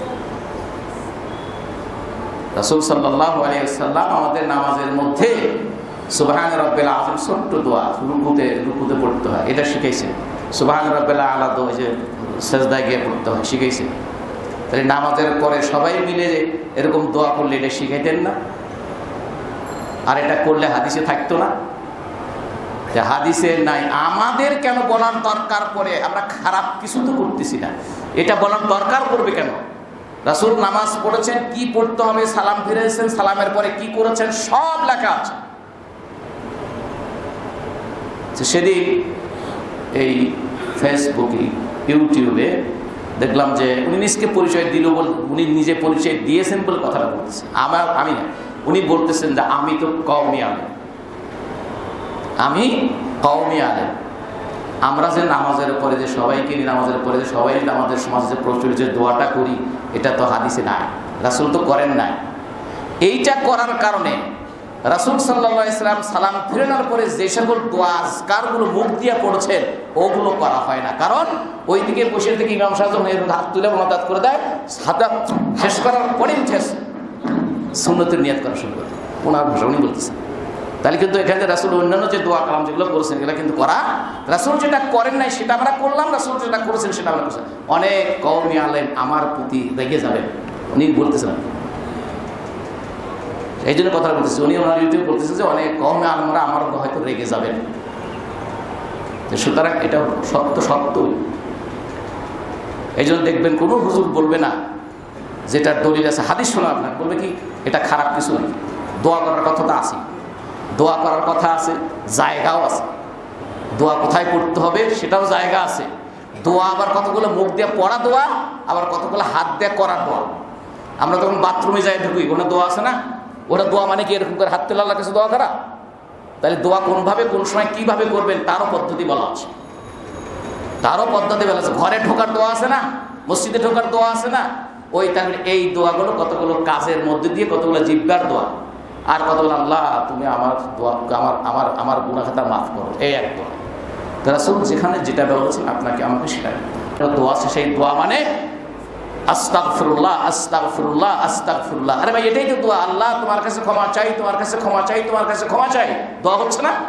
রাসূল সাল্লাল্লাহু আলাইহি ওয়াসাল্লাম আমাদের নামাজের মধ্যে সুবহান রাব্বিল আযীম ছোট্ট দোয়া রুকুতে রুকুতে পড়তে হয়, এটা শিখাইছেন। সুবহান রাব্বিল আলা দোয়া যে সেজদায় গিয়ে পড়তে হয়, শিখাইছেন। তাহলে নামাজের পরে সবাই মিলে এরকম দোয়া করলে এটা শিখাইতেন না? আর এটা করলে হাদিসে থাকতো না? হাদিসে নাই, আমাদের কেন বলার দরকার পড়ে? আমরা খারাপ কিছু তো করতেছি না, এটা বলার দরকার পড়বে কেন? রাসূল নামাজ পড়েছেন, কি পড়তে হবে, সালাম ফিরেছেন, সালামের পরে কি করেছেন, সব লেখা আছে। সেদিন এই ফেসবুকে ইউটিউবে দেখলাম যে উনি নিজকে পরিচয় দিল বল, উনি নিজে পরিচয় দিয়েছেন বলে কথাটা বলতেছে। আমার আমি না, উনি বলতেছেন যে আমি তো কওমি আলেম, আমি কওমি আলেম। আমরা যে নামাজের পরে যে সবাইকে নামাজের পরে যে সবাই আমাদের সমাজে যে প্রচলিত যে দোয়াটা করি, এটা তো হাদিসে নাই, রাসূল তো করেন নাই। এইটা করার কারণে রাসূল সাল্লাল্লাহু আলাইহি ওয়াসাল্লাম সালাম ফেরানোর পরে যে সকল দোয়া আজকারগুলো মুখ দিয়ে পড়েছেন ওগুলো করা হয় না। কারণ ওই দিকে বসে থেকে ইমাম সাহেব হাত তুলে মোনাজাত করে দেয়, হাত শেষ করার পরে শেষ সুন্নতের নিয়াত করা শুরু করে, ওনার ভাষা উনি বলতেছেন। তাহলে কিন্তু এখানে রাসূল অন্যান্য যে দোয়া কালাম যেগুলো করেছেন এগুলো কিন্তু করা, রাসূল যেটা করেন নাই সেটা আমরা করলাম, রাসূল যেটা করেছেন সেটা আমরা করছেন। অনেক কওমি আলেম আমার প্রতি রেগে যাবেন, উনি বলতেছেন, এই জন্য কথা বলতেছি, উনি ওনার ইউটিউব বলতেছেন যে অনেক কওমি আলেমরা আমার হয়তো রেগে যাবেন। সুতরাং এটা সত্য সত্যই। এই জন্য দেখবেন কোনো হুজুর বলবে না যেটার দলিল আছে, হাদিস শোনা আপনার বলবে কি এটা খারাপ কিছু নয়, দোয়া করার কথা তো আছে, দোয়া করার কথা আছে, জায়গাও আছে, দোয়া কোথায় পড়তে হবে সেটাও জায়গা আছে। দোয়া আবার কতগুলো মুখ দিয়ে পড়া দোয়া, আবার কতগুলো হাত দিয়ে করা দোয়া। আমরা তখন বাথরুমে যাই ঢুকি, ওখানে দোয়া আছে না, ওটা দোয়া মানে কি এরকম করে হাত তেলে আল্লাহর কাছে দোয়া করা? তাহলে দোয়া কোনভাবে কোন সময় কিভাবে করবেন তারও পদ্ধতি বলা আছে, তারও পদ্ধতি বলা আছে। ঘরে ঢোকার দোয়া আছে না, মসজিদে ঢোকার দোয়া আছে না, ওই তাহলে এই দোয়াগুলো কতগুলো কাজের মধ্যে দিয়ে, কতগুলো জিব্বার দোয়া, আর কতগুলো আল্লাহ তুমি আমার দোয়া আমার আমার আমার গুনাহ খাতা মাফ করো, এই এক দোয়া। রাসূল যেখানে যেটা বলেছেন আপনাকে আমাকে সেটা দোয়া আছে। সেই দোয়া মানে আস্তাগফিরুল্লাহ আস্তাগফিরুল্লাহ আস্তাগফিরুল্লাহ। আরে ভাই এটাই তো দোয়া, আল্লাহ তোমার কাছে ক্ষমা চাই, তোমার কাছে ক্ষমা চাই, তোমার কাছে ক্ষমা চাই, দোয়া হচ্ছে না?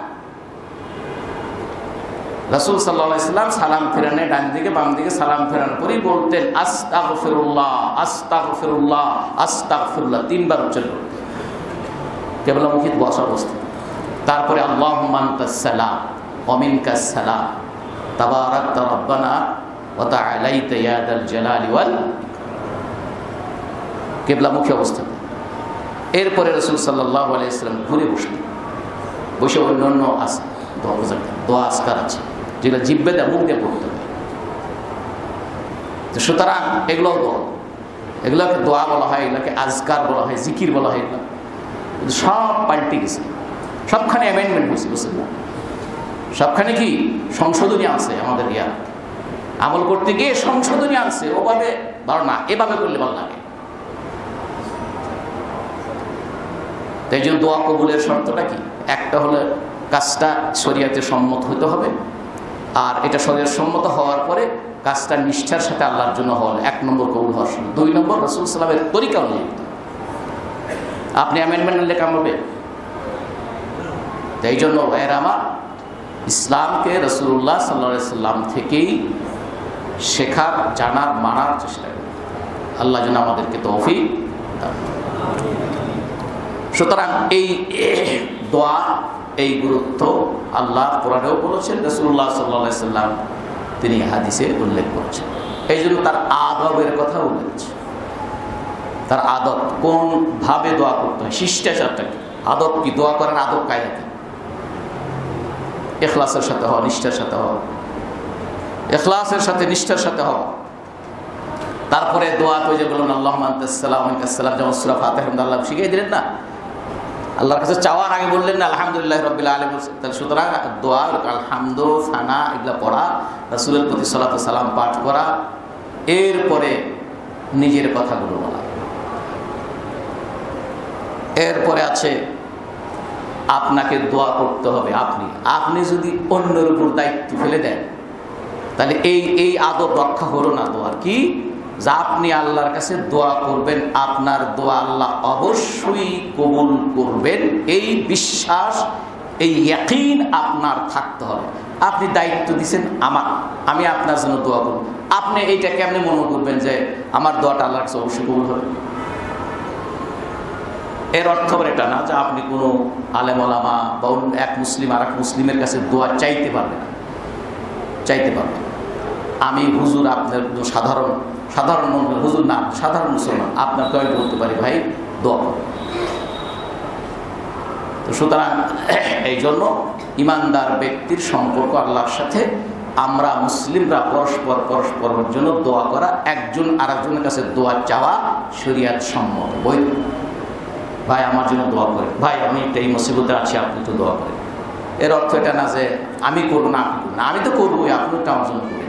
রাসূল সাল্লাল্লাহু আলাইহি ওয়াসাল্লাম সালাম ফেরানে ডান দিকে বাম দিকে সালাম ফেরানোর পরেই বলতেন আস্তাগফিরুল্লাহ আস্তাগফিরুল্লাহ আস্তাগফিরুল্লাহ, তিনবার উচ্চারণ কেবলামুখী বসা অবস্থা। তারপরে আল্লাহুম্মা আনতাস সালাম ওয়া মিনকাস সালাম তাবারাকতা রাব্বানা ওয়া তাআলাইতা ইয়া যাল জালালি ওয়াল, কেবলামুখী অবস্থা। এরপরে রাসূল সাল্লাল্লাহু আলাইহি ওয়াসাল্লাম ঘুরে বসতেন, বসে অন্যান্য আছে দোয়া আজকার আছে যেগুলো জিব্বে দিয়ে মুখ দিয়ে পড়তে হবে। সুতরাং এগুলো দোয়া, এগুলোকে দোয়া বলা হয়, এগুলোকে আজকার বলা হয়, জিকির বলা হয়। এগুলো সব পাল্টে গেছে, সবখানে অ্যামেন্ডমেন্ট হয়েছে, বুঝছেন না? সবখানে কি সংশোধনী আছে, আমাদের ইয়া আমল করতে গিয়ে সংশোধনী আনছে, ওভাবে ভালো না, এভাবে করলে ভালো লাগে। তাই জন্য দোয়া কবুলের শর্তটা কি? একটা হলো কাজটা শরীয়তে সম্মত হতে হবে, আর এটা শরীয়ত সম্মত হওয়ার পরে কাজটা নিষ্ঠার সাথে আল্লাহর জন্য হল এক নম্বর কবুল হওয়ার জন্য। দুই নম্বর রাসূল সাল্লাল্লাহু আলাইহি ওয়াসাল্লামের তরিকা অনুযায়ী। আপনি অ্যামেন্ডমেন্ট নিলে কাম হবে? তাই জন্য ভাইয়েরা আমার, ইসলামকে রাসূলুল্লাহ সাল্লাল্লাহু আলাইহি ওয়াসাল্লাম থেকেই শেখার, জানার, মানার চেষ্টা করি। আল্লাহ যেন আমাদেরকে তৌফিক দান করেন। সুতরাং এই দোয়া, এই গুরুত্ব আল্লাহ কোরআনেও বলেছেন, রাসূলুল্লাহ সাল্লাল্লাহু আলাইহি ওয়াসাল্লাম তিনি হাদিসে উল্লেখ করেছেন। এই জন্য তার আদবের কথা উল্লেখ আছে, তার আদব, কোন ভাবে দোয়া করতে হয়, শিষ্টাচারটা কি, আদব কি, দোয়া করার আদব কায়দা কি, ইখলাসের সাথে হওয়া, নিষ্ঠার সাথে হওয়া, ইখলাসের সাথে নিষ্ঠার সাথে হওয়া। তারপরে দোয়া তো যে বললেন আল্লাহুম্মা আনতাস সালাম ওয়া মিনকাস সালাম, যেমন সূরা ফাতিহা আল্লাহ শিখিয়ে দিলেন না, আল্লাহর কাছে চাওয়ার আগে বললেন না আলহামদুলিল্লাহ রাব্বিল আলামিন। তাহলে সুতরাং দোয়া, আলহামদু, সানা এগুলা পড়া, রাসূলের প্রতি সালাতু সালাম পাঠ করা, এরপরে নিজের কথাগুলো বলা। এরপরে আছে আপনাকে দোয়া করতে হবে। আপনি আপনি যদি অন্যের উপর দায়িত্ব ফেলে দেন তাহলে এই এই আদব রক্ষা হলো না দোয়ার। কি? যে আপনি আল্লাহর কাছে দোয়া করবেন, আপনার দোয়া আল্লাহ অবশ্যই কবুল করবেন, এই বিশ্বাস, এই ইয়াকিন আপনার থাকতে হবে। আপনি দায়িত্ব দিচ্ছেন আমার, আমি আপনার জন্য দোয়া করব, আপনি এইটা কেমনে মনে করবেন যে আমার দোয়াটা আল্লাহর কাছে অবশ্যই কবুল হবে? এর অর্থ এটা না যে আপনি কোনো আলেম ওলামা বা এক মুসলিম আর এক মুসলিমের কাছে দোয়া চাইতে পারবেন না, চাইতে পারবেন। আমি হুজুর, আপনার সাধারণ সাধারণ হুজুর না, সাধারণ মুসলমান, আপনার কয়েক বলতে পারি ভাই দোয়া করুন। তো সুতরাং এই জন্য ইমানদার ব্যক্তির সম্পর্ক আল্লাহর সাথে, আমরা মুসলিমরা পরস্পর পরস্পরের জন্য দোয়া করা, একজন আরেকজনের কাছে দোয়া চাওয়া শরীয়ত সম্মত, বৈধ। ভাই আমার জন্য দোয়া করেন, ভাই আমি একটা এই মুসিবতে আছি, আপনি তো দোয়া করেন। এর অর্থ এটা না যে আমি করবো না, না আমি তো করবোই, আপনি তো আমার জন্য করবেন।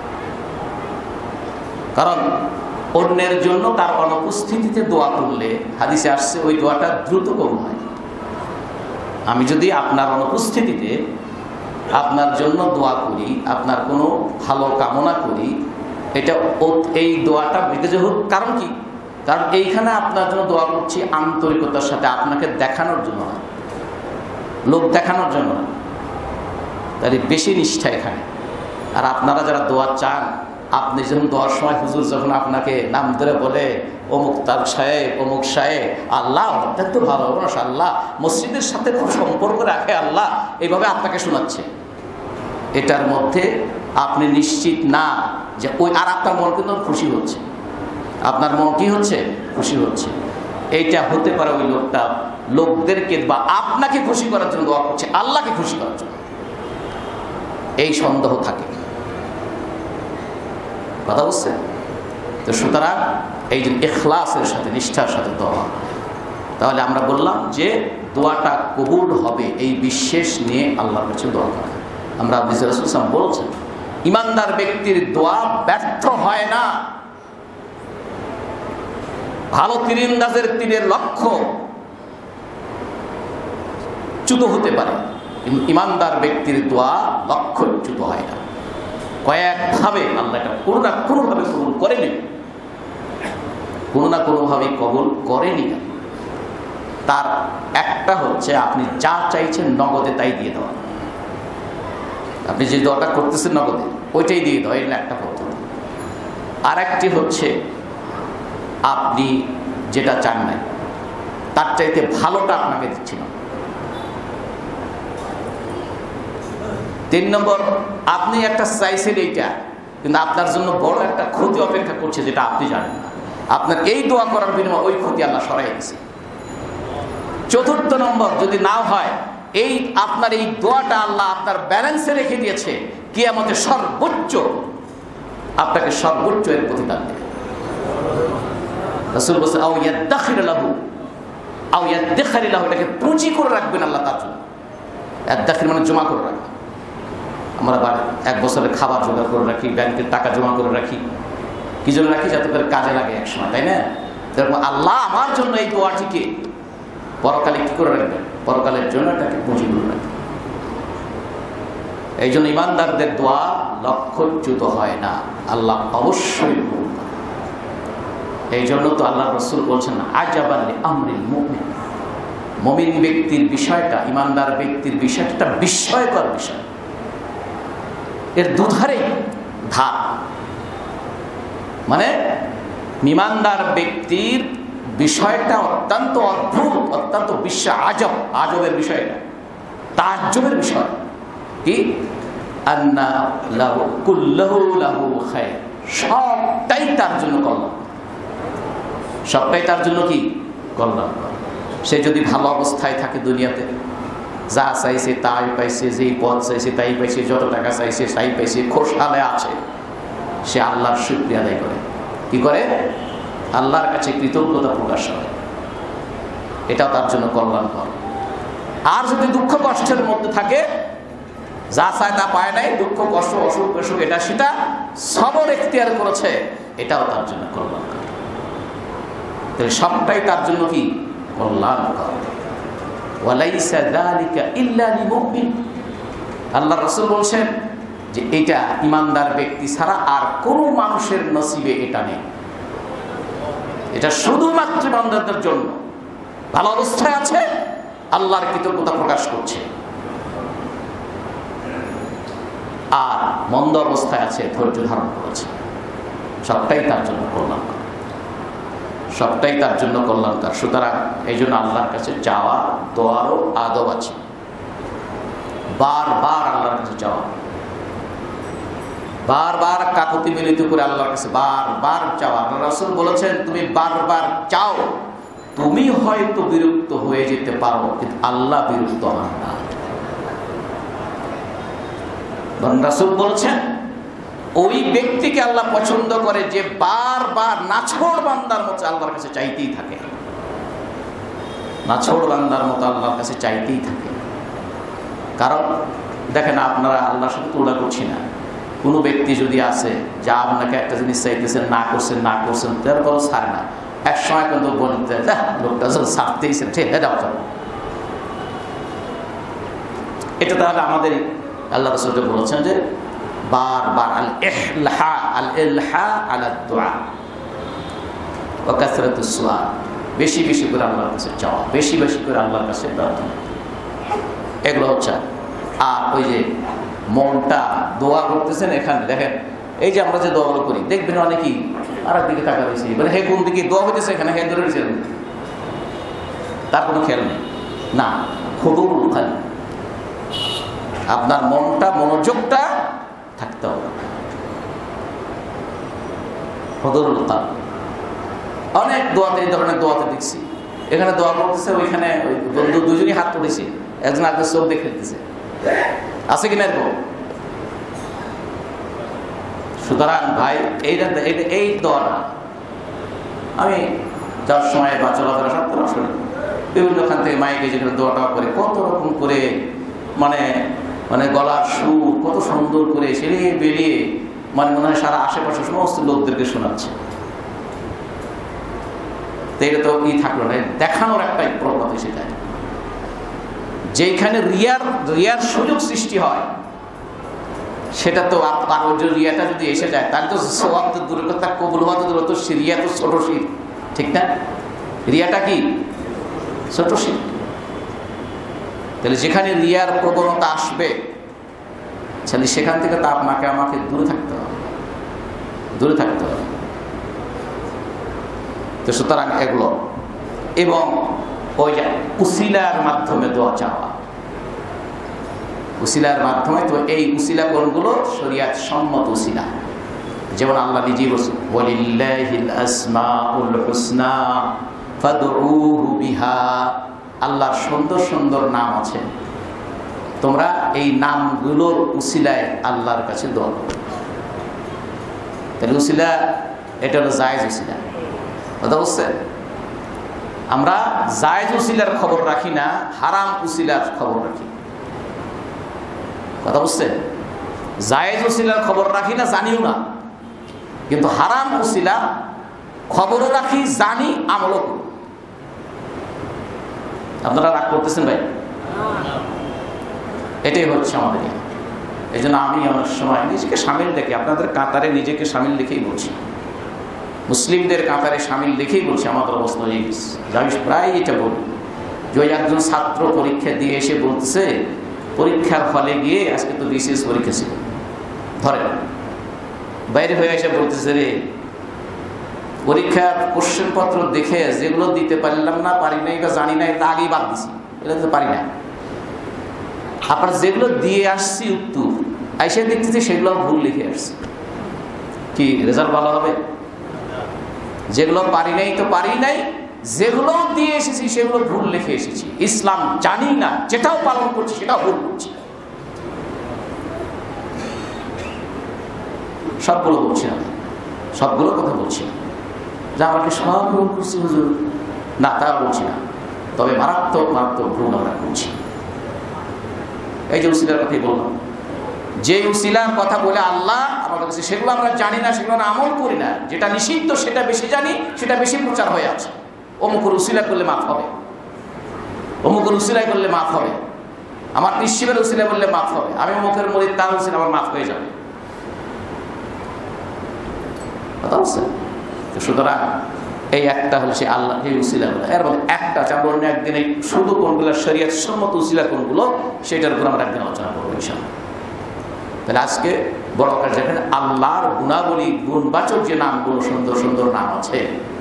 কারণ অন্যের জন্য তার অনুপস্থিতিতে দোয়া করলে হাদিসে আসছে ওই দোয়াটা দ্রুত কবুল হয়। আমি যদি আপনার অনুপস্থিতিতে আপনার জন্য দোয়া করি, আপনার কোনো ভালো কামনা করি, এটা এই দোয়াটা বিদেজে হোক। কারণ কি? কারণ এইখানে আপনার জন্য দোয়া করছি আন্তরিকতার সাথে, আপনাকে দেখানোর জন্য না, লোক দেখানোর জন্য না, তাই বেশি নিষ্ঠা এখানে। আর আপনারা যারা দোয়া চান, আপনি যখন দোয়ার সময় হুজুর যখন আপনাকে নাম ধরে বলে অমুক তার সাহেব, অমুক সাহেব, আল্লাহ অত্যন্ত ভালোবাসা, আল্লাহ মসজিদের সাথে খুব সম্পর্ক রাখে, আল্লাহ এইভাবে আপনাকে শোনাচ্ছে, এটার মধ্যে আপনি নিশ্চিত না যে ওই, আর আপনার মন কিন্তু খুশি হচ্ছে, আপনার মন কি হচ্ছে? খুশি হচ্ছে। এইটা হতে পারে ওই লোকটা লোকদেরকে বা আপনাকে খুশি করার জন্য দোয়া করছে, আল্লাহকে খুশি করার জন্য, এই সন্দেহ থাকে। কথা বুঝছেন তো? সুতরাং এই যে ইখলাসের সাথে, নিষ্ঠার সাথে দোয়া, তাহলে আমরা বললাম যে দোয়াটা কবুল হবে এই বিশ্বাস নিয়ে আল্লাহর কাছে দোয়া করা। আমরা আব্দুল রাসূল সাল্লাল্লাহু আলাইহি ওয়াসাল্লাম বলছেন, ইমানদার ব্যক্তির দোয়া ব্যর্থ হয় না। ভালো তীরন্দাজের তীরের লক্ষ্য চ্যুত হতে পারে, কিন্তু ইমানদার ব্যক্তির দোয়া লক্ষ্য চ্যুত হয় না। কয়েকভাবে আল্লাহ এটা কোনো না কোনোভাবে কবুল করেনি, কোনো না কোনোভাবে কবুল করেনি। তার একটা হচ্ছে আপনি যা চাইছেন নগদে তাই দিয়ে দেওয়া। আপনি যে দোয়াটা করতেছেন নগদে, ওইটাই দিয়ে দেওয়া, এটা একটা পদ্ধতি। আর একটি হচ্ছে আপনি যেটা চান নাই তার চাইতে ভালোটা আপনাকে দিচ্ছি না। তিন নম্বর, আপনি একটা চাইছেন এইটা, কিন্তু আপনার জন্য বড় একটা ক্ষতি অপেক্ষা করছে যেটা আপনি জানেন না, আপনার এই দোয়া করার বিনিময়ে ওই ক্ষতি আল্লাহ সরাই দিয়েছে। চতুর্থ নম্বর, যদি নাও হয়, এই আপনার এই দোয়াটা আল্লাহ আপনার ব্যালেন্সে রেখে দিয়েছে, কিয়ামতে সর্বোচ্চ আপনাকে সর্বোচ্চ এর প্রতিদান দেবে। রাসূল বলেছেন আও ইয়াদাখির লাহু আও ইয়াদাখির লাহু, এটাকে পুঁজি করে রাখবেন আল্লাহ তার জন্য। ইয়াদাখির মানে জমা করে রাখা। আমরা এক বছরের খাবার জোগাড় করে রাখি, ব্যাংকের টাকা জমা করে রাখি, কি জন্য রাখি? যাতে করে কাজে লাগে এক সময়, তাই না? দেখুন আল্লাহ আমার জন্য এই দোয়াটিকে পরকালে কি করে রাখবেন? পরকালের জন্য এটাকে পুঁজি করে রাখবেন। এই জন্য ইমানদারদের দোয়া লক্ষ্যচ্যুত হয় না, আল্লাহ অবশ্যই কবুল করেন। এই জন্য তো আল্লাহ রাসূল বলছেন আজাবান লিআমরিল মুমিন, মুমিন ব্যক্তির বিষয়টা, ইমানদার ব্যক্তির বিষয়টা বিস্ময়কর বিষয়। এর দুধারে ধাপ, মানে ইমানদার ব্যক্তির বিষয়টা অত্যন্ত অদ্ভুত, অত্যন্ত বিশ্ব আজব, আজবের বিষয়টা, তাজ্জবের বিষয় কি? আন্না লাহু কুল্লুহু লাহু খায়র, সবটাই তার জন্য কল্যাণ, সবটাই তার জন্য কি? কল্যাণ। সে যদি ভালো অবস্থায় থাকে দুনিয়াতে, যা চাইছে তাই পাইছে, যেই পদ চাইছে তাই পাইছে, যত টাকা চাইছে তাই পাইছে, খোশহালে আছে, সে আল্লাহর শুকরিয়া আদায় করে, কি করে? আল্লাহর কাছে কৃতজ্ঞতা প্রকাশ করে, এটাও তার জন্য কল্যাণকর। আর যদি দুঃখ কষ্টের মধ্যে থাকে, যা চায় তা পায় নাই, দুঃখ কষ্ট অসুখ অসুখ এটা সেটা সবর এখতিয়ার করেছে, এটাও তার জন্য কল্যাণকর। তাহলে সবটাই তার জন্য কি? কল্যাণকর। ওয়ালাইসা যালিকা ইল্লা লিলমুমিন, আল্লাহ রাসূল বলছেন যে এটা ইমানদার ব্যক্তি ছাড়া আর কোনো মানুষের নসিবে এটা নেই, এটা শুধুমাত্র ইমানদারদের জন্য। ভালো অবস্থায় আছে, আল্লাহর কৃতজ্ঞতা প্রকাশ করছে, আর মন্দ অবস্থায় আছে, ধৈর্য ধারণ করেছে, সবটাই তার জন্য কল্যাণকর, সবটাই তার জন্য কল্যাণকর। সুতরাং এই জন্য আল্লাহর কাছে যাওয়া, দোয়ারও আদব আছে, বারবার আল্লাহর কাছে যাওয়া, বারবার কাকুতি মিলিত করে আল্লাহর কাছে বারবার চাওয়া। রাসূল বলেছেন তুমি বারবার চাও, তুমি হয়তো বিরক্ত হয়ে যেতে পারো, কিন্তু আল্লাহ বিরক্ত হন না। রাসূল বলেছেন ওই ব্যক্তিকে আল্লাহ পছন্দ করে যে বারবার নাছোড় বান্দার মতো আল্লাহর কাছে চাইতেই থাকে, নাছোড় বান্দার মতো আল্লাহর কাছে চাইতেই থাকে। কারণ দেখেন, আপনারা আল্লাহর সাথে তুলনা করছি না। কোনো ব্যক্তি যদি আছে যা আপনাকে একটা জিনিস চাইতেছেন, না করছেন না করছেন তারপরও ছাড়ে না, এক সময় কিন্তু বলতে লোকটা ছাড়তেইছেন, ঠিক আছে দাও। এটা তাহলে আমাদের আল্লাহ রাসূল বলেছেন যে বারবার আল ইলহা আল ইলহা আলা দুআ ওয়া কাসরাতুস সুআল, বেশি বেশি করে আল্লাহর কাছে চাওয়া, বেশি বেশি করে আল্লাহর কাছে প্রার্থনা, এগুলো হচ্ছে। আর ওই যে মনটা দোয়া করতেছেন, এখানে দেখেন এই যে আমরা যে দোয়াগুলো করি, দেখবেন অনেকেই আর একদিকে তাকা রয়েছে, মানে হে কোন দিকে দোয়া হইতেছে, এখানে হে ধরে রয়েছে, তার কোনো খেয়াল নেই। না, খুদুল খালি আপনার মনটা, মনোযোগটা থাকতে হবে। খুদুল কালব। অনেক দোয়াতে এই ধরনের দোয়াতে দেখছি, এখানে দোয়া করতেছে, ওইখানে ওই বন্ধু দুজনই হাত তুলেছে, একজন আগে চোখ দেখে দিতেছে, আছে কিনা এরকম? সুতরাং ভাই এইটা এই দোয়াটা আমি যাওয়ার সময় বা চলাফেরা সব করা শুনি, বিভিন্নখান থেকে মাইকে যেখানে দোয়াটা করে কত রকম করে, মানে মানে গলার সুর কত সুন্দর করে সেলিয়ে বেরিয়ে, মানে মনে হয় সারা আশেপাশে সমস্ত লোকদেরকে শোনাচ্ছে। তো এটা তো ই থাকলো না, দেখানোর একটা প্রবণতা সেটা, যেখানে রিয়ার রিয়ার সুযোগ সৃষ্টি হয়, সেটা তো আর ওই যে রিয়াটা যদি এসে যায় তাহলে তো সওয়াব তো দূরের কথা, কবুল হওয়া তো দূর, তো রিয়া তো ছোট শির, ঠিক না? রিয়াটা কি ছোট শির। তাহলে যেখানে রিয়ার প্রবণতা আসবে, তাহলে সেখান থেকে তো আপনাকে আমাকে দূরে থাকতে হবে, দূরে থাকতে হবে। তো সুতরাং এগুলো, এবং ওই উসিলার মাধ্যমে দোয়া চাওয়া, উসিলার মাধ্যমে, তো এই উসিলা কোনগুলো? শরীয়ত সম্মত উসিলা, যেমন আল্লাহ নিজেই বলেছেন ওয়ালিল্লাহিল আসমাউল হুসনা ফাদউহু বিহা, আল্লাহর সুন্দর সুন্দর নাম আছে, তোমরা এই নামগুলোর উসিলায় আল্লাহর কাছে দোয়া করো। তাহলে উসিলা এটা হলো জায়েজ উসিলা, কথা বুঝছেন? আমরা জায়েজ উসিলার খবর রাখি না, হারাম উসিলার খবর রাখি, কথা বুঝছেন? জায়েজ উসিলার খবর রাখি না, জানিও না, কিন্তু হারাম উসিলা খবরও রাখি, জানি, আমলও করি। আপনারা রাগ করতেছেন ভাই? এটাই হচ্ছে আমাদের। এই জন্য আমি অনেক সময় নিজেকে সামিল দেখি, আপনাদের কাতারে নিজেকে সামিল দেখেই বলছি, মুসলিমদের কাতারে সামিল দেখেই বলছি আমাদের অবস্থা এই। আমি প্রায় এটা বলি যে ওই একজন ছাত্র পরীক্ষা দিয়ে এসে বলতেছে, পরীক্ষার ফলে গিয়ে আজকে তো বিসিএস পরীক্ষা ছিল, ধরে বাইরে হয়ে এসে বলতেছে, রে পরীক্ষার কোশ্চেন পত্র দেখে যেগুলো দিতে পারলাম না, পারি নাই বা জানি না, এটা আগেই বাদ দিছি, এটা তো পারি না। আপনার যেগুলো দিয়ে আসছি উত্তর, এসে দেখতেছি সেগুলো ভুল লিখে আসছি, কি রেজাল্ট ভালো হবে? যেগুলো পারি নাই তো পারি নাই, যেগুলো দিয়ে এসেছি সেগুলো ভুল লিখে এসেছি, ইসলাম জানি না, যেটাও পালন করছি সেটাও ভুল করছি, সবগুলো বলছি না, সবগুলো কথা বলছি না যে আমাকে সব ভুল করছি হুজুর, না তা বলছি না, তবে মারাত্মক মারাত্মক ভুল আমরা করছি। এই যে উসিলার কথাই বললাম, যে উসিলার কথা বলে আল্লাহ আমাদের কাছে, সেগুলো আমরা জানি না, সেগুলো আমরা আমল করি না, যেটা নিষিদ্ধ সেটা বেশি জানি, সেটা বেশি প্রচার হয়ে আছে। অমুকের উসিলা করলে মাফ হবে, অমুকের উসিলাই করলে মাফ হবে, আমার নিশ্চিবের উসিলা করলে মাফ হবে, আমি অমুকের মরিদ তার উসিলা আমার মাফ হয়ে যাবে, কথা বলছে। সুতরাং এই একটা হল সে আল্লাহ এই উসিলাগুলো, এর মধ্যে একটা আমরা অন্য একদিন এই শুধু কোনগুলো শরীয়ত সম্মত উসিলা কোনগুলো সেটার উপর আমরা একদিন আলোচনা করবো ইনশাআল্লাহ। তাহলে আজকে বড় কাজ, যেখানে আল্লাহর গুণাবলী, গুণবাচক যে নামগুলো, সুন্দর সুন্দর নাম আছে,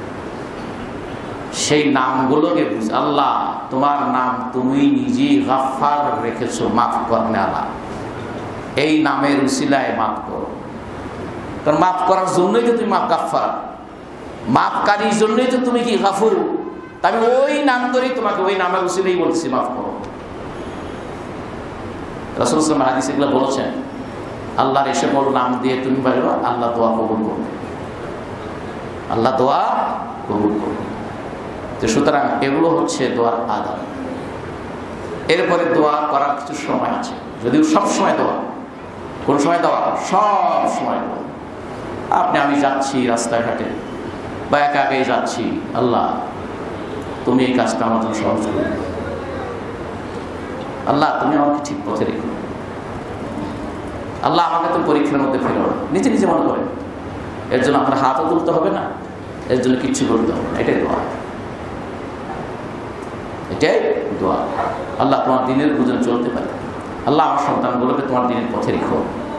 সেই নামগুলোকে বুঝ, আল্লাহ তোমার নাম তুমি নিজেই গাফফার রেখেছো, মাফ করনে আল্লাহ, এই নামের উসিলায় মাফ করো, কারণ মাফ করার জন্যই তো তুমি মাফ, গাফফার মাফকারীর জন্যই তো তুমি কি গাফুর, আমি ওই নাম ধরেই তোমাকে ওই নামের উসিলাই বলছি মাফ করো। রাসূল সাল্লাল্লাহু আলাইহি ওয়াসাল্লাম হাদিসে এগুলো বলেছেন, আল্লাহর এসে বড় নাম দিয়ে তুমি বলবা, আল্লাহ দোয়া কবুল করবে, আল্লাহ দোয়া কবুল করবে। তো সুতরাং এগুলো হচ্ছে দোয়ার আদাব। এরপরে দোয়া করার কিছু সময় আছে, যদিও সব সময় দোয়া। কোন সময় দোয়া? সব সময় দোয়া। আপনি আমি যাচ্ছি রাস্তাঘাটে বা একা একাই যাচ্ছি, আল্লাহ তুমি এই কাজটা আমার জন্য সহজ করে দিও, আল্লাহ তুমি আমাকে ঠিক পথে রেখো, আল্লাহ আমাকে তো পরীক্ষার মধ্যে ফেলো না। নিজে নিজে মনে করেন, এর জন্য আপনার হাতও তুলতে হবে না, এর জন্য কিচ্ছু করতে হবে না। এটাই দোয়া, এটাই দোয়া। আল্লাহ তোমার দিনের বুঝে চলতে পারে, আল্লাহ আমার সন্তানগুলোকে তোমার দিনের পথে রেখো।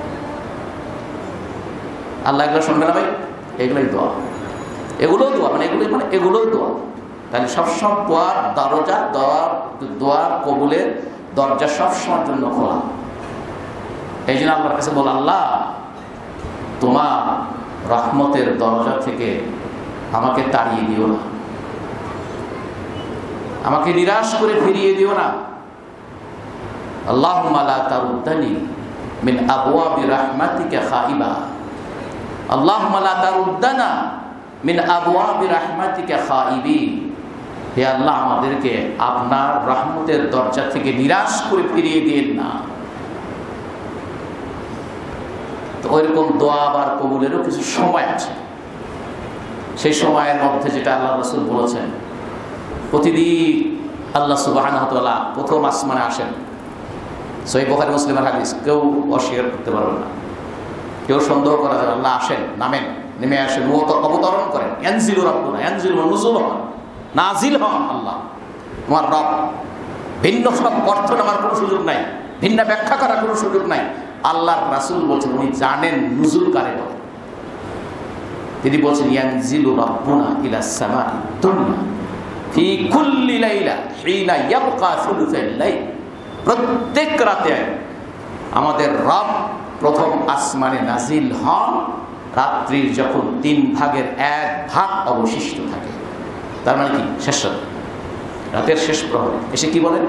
আল্লাহ এগুলো শুনবে না ভাই? এগুলোই দোয়া, এগুলোও দোয়া, মানে এগুলোই মানে এগুলোও দোয়া। তাহলে সবসময় দোয়ার দরজা, দোয়ার দোয়ার কবুলের দরজা সবসময়ের জন্য খোলা। এই জন্য আল্লাহর কাছে বল, আল্লাহ তোমার রহমতের দরজা থেকে আমাকে তাড়িয়ে দিও না, আমাকে নিরাশ করে ফিরিয়ে দিও না। আল্লাহুম্মা লা তারুদ্দানি মিন আবওয়াবি রাহমাতিকা খাইবা, আল্লাহুম্মা লা তারুদ্দানা মিন আবওয়াবি রাহমাতিকা খাইবিন। হে আল্লাহ, আমাদেরকে আপনার রহমতের দরজা থেকে নিরাশ করে ফিরিয়ে দিন না। তো ওইরকম দোয়া আবার কবুলেরও কিছু সময় আছে। সেই সময়ের মধ্যে যেটা আল্লাহ রাসূল বলেছেন, প্রতিদিন আল্লাহ সুবহানাহু ওয়া তাআলা প্রথম আসমানে আসেন। সহিহ বুখারী মুসলিমের হাদিস, কেউ অস্বীকার করতে পারবে না, কেউ সন্দেহ করা যাবে। আল্লাহ আসেন, নামেন, নেমে আসেন, অবতরণ করেন। ইয়ানজিলু রাব্বুনা, ইয়ানজিলু নুজুল হন, নাজিল হন আল্লাহ তোমার রব। ভিন্ন সব অর্থ নেওয়ার কোনো সুযোগ নাই, ভিন্ন ব্যাখ্যা করার কোনো সুযোগ নাই। আল্লাহর রাসূল বলছেন, উনি জানেন নুজুল কারে বলে। তিনি বলছেন, ইয়ানজিলু রাব্বুনা ইলাস সামাই দুনিয়া ফি কুল্লি লাইলা হিনা ইয়াবকা সুলুসাল লাইল। প্রত্যেক রাতে আমাদের রব প্রথম আসমানে নাজিল হন, রাত্রির যখন তিন ভাগের এক ভাগ অবশিষ্ট থাকে। তার মানে কি? শেষ রাত, রাতের শেষ প্রহরে এসে কি বলেন?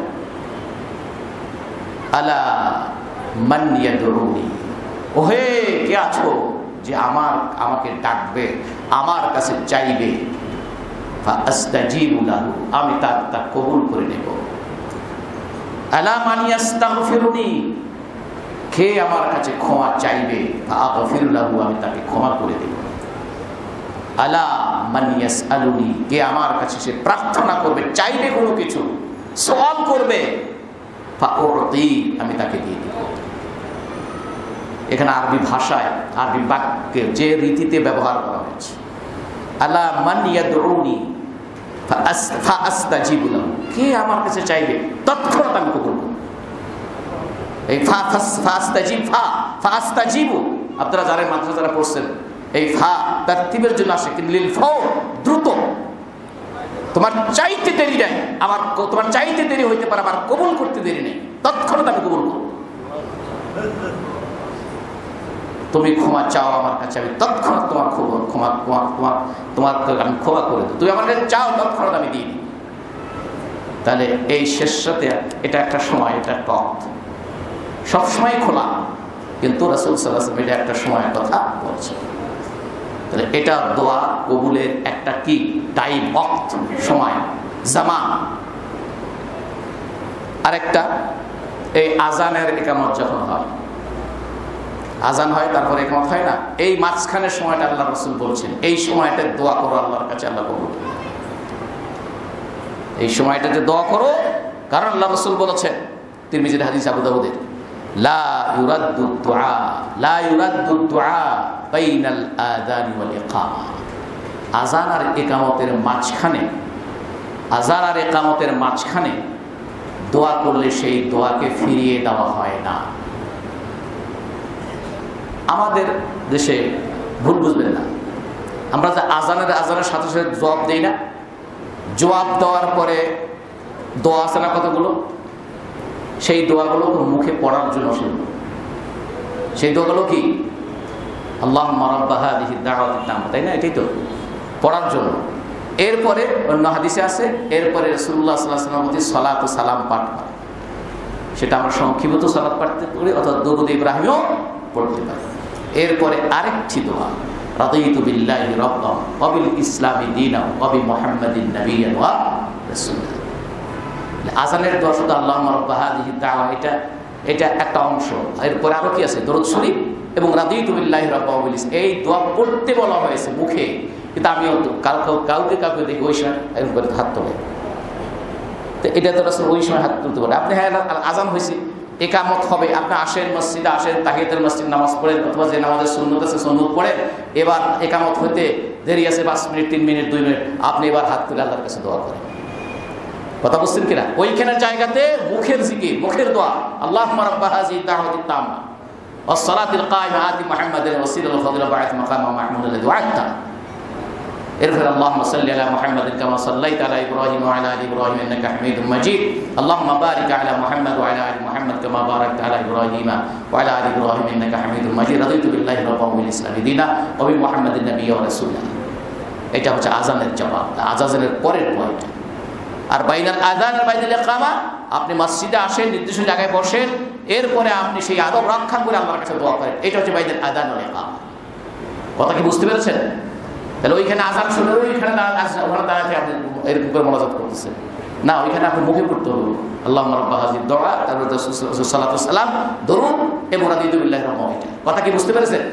আলা মান ইয়াদউনি, ওহে কে আছো যে আমার আমাকে ডাকবে, আমার কাছে চাইবে, ফাআস্তাজিবু লাহু, আমি তার তা কবুল করে নেব। আলা মান ইয়াস্তাগফিরুনি, কে আমার কাছে ক্ষমা চাইবে, ফাআগফির লাহু, আমি তাকে ক্ষমা করে দেব। আলা মান ইয়াসআলুনি, কে আমার কাছে সে প্রার্থনা করবে, চাইবে কোনো কিছু, সওয়াল করবে, ফাউতি, আমি তাকে দিয়ে দেব। এখানে আরবি ভাষায়, আরবি বাক্যে যে রীতিতে ব্যবহার করা হয়েছে, আলা মান ইয়াদউনি ফাআস্তাজিবু লাহু, কে আমার কাছে চাইবে তৎক্ষণাৎ আমি কবুল করব। এই ফা ফাস্তাজিব, ফা ফাস্তাজিবু, আপনারা যারা মাদ্রাসা যারা পড়ছেন, এই ফা তারতিবের জন্য আসে, কিন্তু লিল ফাও, দ্রুত। তোমার চাইতে দেরি নাই, আমার তোমার চাইতে দেরি হইতে পারে, আমার কবুল করতে দেরি নেই, তৎক্ষণাৎ আমি কবুল করব। তুমি ক্ষমা চাও আমার কাছে, আমি তৎক্ষণাৎ তোমার ক্ষমা ক্ষমা তোমার তোমার তোমার আমি ক্ষমা করে দেব। তুমি আমার কাছে চাও, তৎক্ষণাৎ আমি দিই। তাহলে এই শেষ রাতে এটা একটা সময়, এটা একটা অর্থ, সবসময় খোলা, কিন্তু রাসূল সাল্লাল্লাহু আলাইহি ওয়াসাল্লাম এটা একটা সময়ের কথা বলছেন। তাহলে এটা দোয়া কবুলের একটা কি টাইম, অর্থ, সময়, জামান। আরেকটা, এই আজানের ইকামত যখন হয়, আজান হয় তারপরে ইকামত হয় না, এই মাঝখানের সময়টা আল্লাহ রাসূল বলছেন, এই সময়টা দোয়া করো আল্লাহর কাছে, আল্লাহ কবুল করবে। এই সময়টাতে দোয়া করো, কারণ আল্লাহ রাসূল বলেছেন তিরমিজির হাদিস, আবু দাউদের, লা ইউরাদ্দু দুআ, লা ইউরাদ্দু দুআ বাইনাল আযান ওয়াল ইকামা। আযান আর ইকামতের মাঝখানে, আযান আর ইকামতের মাঝখানে দোয়া করলে সেই দোয়াকে ফিরিয়ে দেওয়া হয় না। আমাদের দেশে ভুল বুঝবেন না, আমরা যে আজানের আজানের সাথে সাথে জবাব দেই না, জবাব দেওয়ার পরে দোয়া আছে না কতগুলো, সেই দোয়াগুলো মুখে পড়ার জন্য, সেই দোয়াগুলো কি আল্লাহুম্মা রাব্বা হাযিহি দাওয়াতি তাম্মা, তাই না? এটাই তো পড়ার জন্য। এরপরে অন্য হাদিসে আছে, এরপরে রাসূলুল্লাহ সাল্লাল্লাহু আলাইহি ওয়াসাল্লাম প্রতি সালাত ও সালাম পাঠ করে, সেটা আমরা সংক্ষিপ্ত সালাত পড়তে পারি অথবা দুরূদ ইব্রাহিমও পড়তে পারি। এরপরে আরেকটি দোয়া, রাদিতু বিল্লাহি রাব্বান ওয়া বিল ইসলামি দীনান ওয়া বি মুহাম্মাদিন নাবিয়্যান ওয়া রাসূলা। আজানের দোয়া শুধু আল্লাহুম্মা রাব্বা হাযিহি দাওয়া, এটা এটা একটা অংশ। এরপরে আরো কি আছে? দরুদ শরীফ এবং রাদিতু বিল্লাহি রাব্বান ওয়া বিল ইসলাম, এই দোয়া পড়তে বলা হয়েছে মুখে, কিন্তু আমি কাউকে কাউকে কাউকে দেখি ওই সময় এরকম করে হাত তোলে। তো এটা তো রাসূল ওই সময় হাত তুলতে পারে। আপনি হ্যাঁ আজান হয়েছে, একামত হবে, আপনি আসেন মসজিদে, আসেন তাহিয়াতুল মসজিদ নামাজ পড়েন, অথবা যে নামাজের সুন্নত আছে সুন্নত পড়েন, এবার একামত হইতে দেরি আছে পাঁচ মিনিট, তিন মিনিট, দুই মিনিট, আপনি এবার হাত তুলে আল্লাহর কাছে দোয়া করেন। কথা বুঝছেন কিনা? ওইখানের জায়গাতে মুখের জিকির, মুখের দোয়া, আল্লাহুম্মা রাব্বা হাযিহি দাওয়াতিত তাম্মা ওয়াস সালাতিল কায়িমা আতি মুহাম্মাদিন ওয়াসিলাতুল ফাদিলা বা'আত মাকামা মাহমুদ আল্লাযী ওয়া'আদতা। এরপর আল্লাহুম্মা সাল্লি আলা মুহাম্মাদিন কামা সাল্লাইতা আলা ইব্রাহিম ওয়া আলা আলি ইব্রাহিম ইন্নাকা হামিদুম মাজিদ। আল্লাহুম্মা বারিক আলা মুহাম্মাদ ওয়া আলা আলি মুহাম্মাদ কামা বারাকতা আলা ইব্রাহিম ওয়া আলা আলি ইব্রাহিম ইন্নাকা হামিদুম মাজিদ। রাদিতু বিল্লাহি রাব্বান ওয়া বিল ইসলামি দীনা ওয়া বি মুহাম্মাদিন নাবিয়্যা ওয়া রাসূলা। এটা হচ্ছে আজানের জবাব, আজানের পরের পয়েন্ট। আর বাইনাল আযান আর বাইনাল ইকামা, আপনি মসজিদে আসেন, নির্দিষ্ট জায়গায় বসেন, এরপরে আপনি সেই আদব রক্ষা করে আল্লাহর কাছে দোয়া করেন। এটা হচ্ছে বাইনাল আযান ওয়াল ইকামা। কথা কি বুঝতে পেরেছেন? তাহলে ওইখানে আযান শুনে ওইখানে ওখানে দাঁড়াতে আপনি এরকম করে মোনাজাত করতেছেন না, ওইখানে আপনি মুখে পড়তে হবে আল্লাহুম্মা রাব্বা হাযিহি দাওয়া, তারপরে রাসূলুল্লাহ সাল্লাল্লাহু আলাইহি ওয়াসাল্লাম, দরুদ এবং রাদিতু বিল্লাহি রাব্বান। কথা কি বুঝতে পেরেছেন?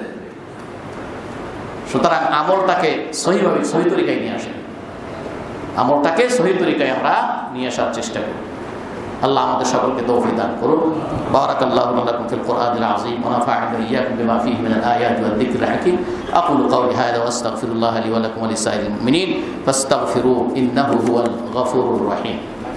সুতরাং আমলটাকে সহিভাবে সহি তরিকায় নিয়ে আসেন, আমলটাকে সহি তরিকায় আমরা নিয়ে আসার চেষ্টা করি। আল্লাহ আমাদের সকলকে তৌফিক দান করুন। বারাকাল্লাহু লাকুম ফিল কুরআনিল আযীম ওয়া নাফা'আনি ওয়া ইয়্যাকুম বিমা ফীহি মিনাল আয়াতি ওয়াদ যিকরিল হাকীম। আকুলু কওলি হাযা ওয়া আস্তাগফিরুল্লাহ লি ওয়া লাকুম ওয়া লিসাইরিল মুমিনিন ফাস্তাগফিরুহু ইন্নাহু হুয়াল গফুরুর রহিম।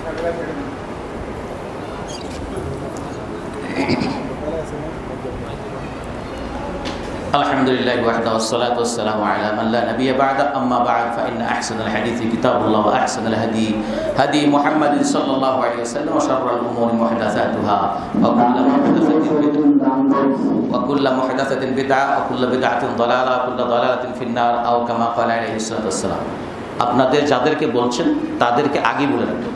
الحمد لله وحده والصلاة والسلام على من لا نبي بعد. أما بعد فإن أحسن الحديث كتاب الله وأحسن الهدي هدي محمد صلى الله عليه وسلم وشر الأمور محدثاتها وكل محدثة وكل محدثة بدعة وكل بدعة ضلالة وكل ضلالة في النار أو كما قال عليه الصلاة والسلام. আপনাদের যাদেরকে বলছেন তাদেরকে আগে বলে রাখবেন।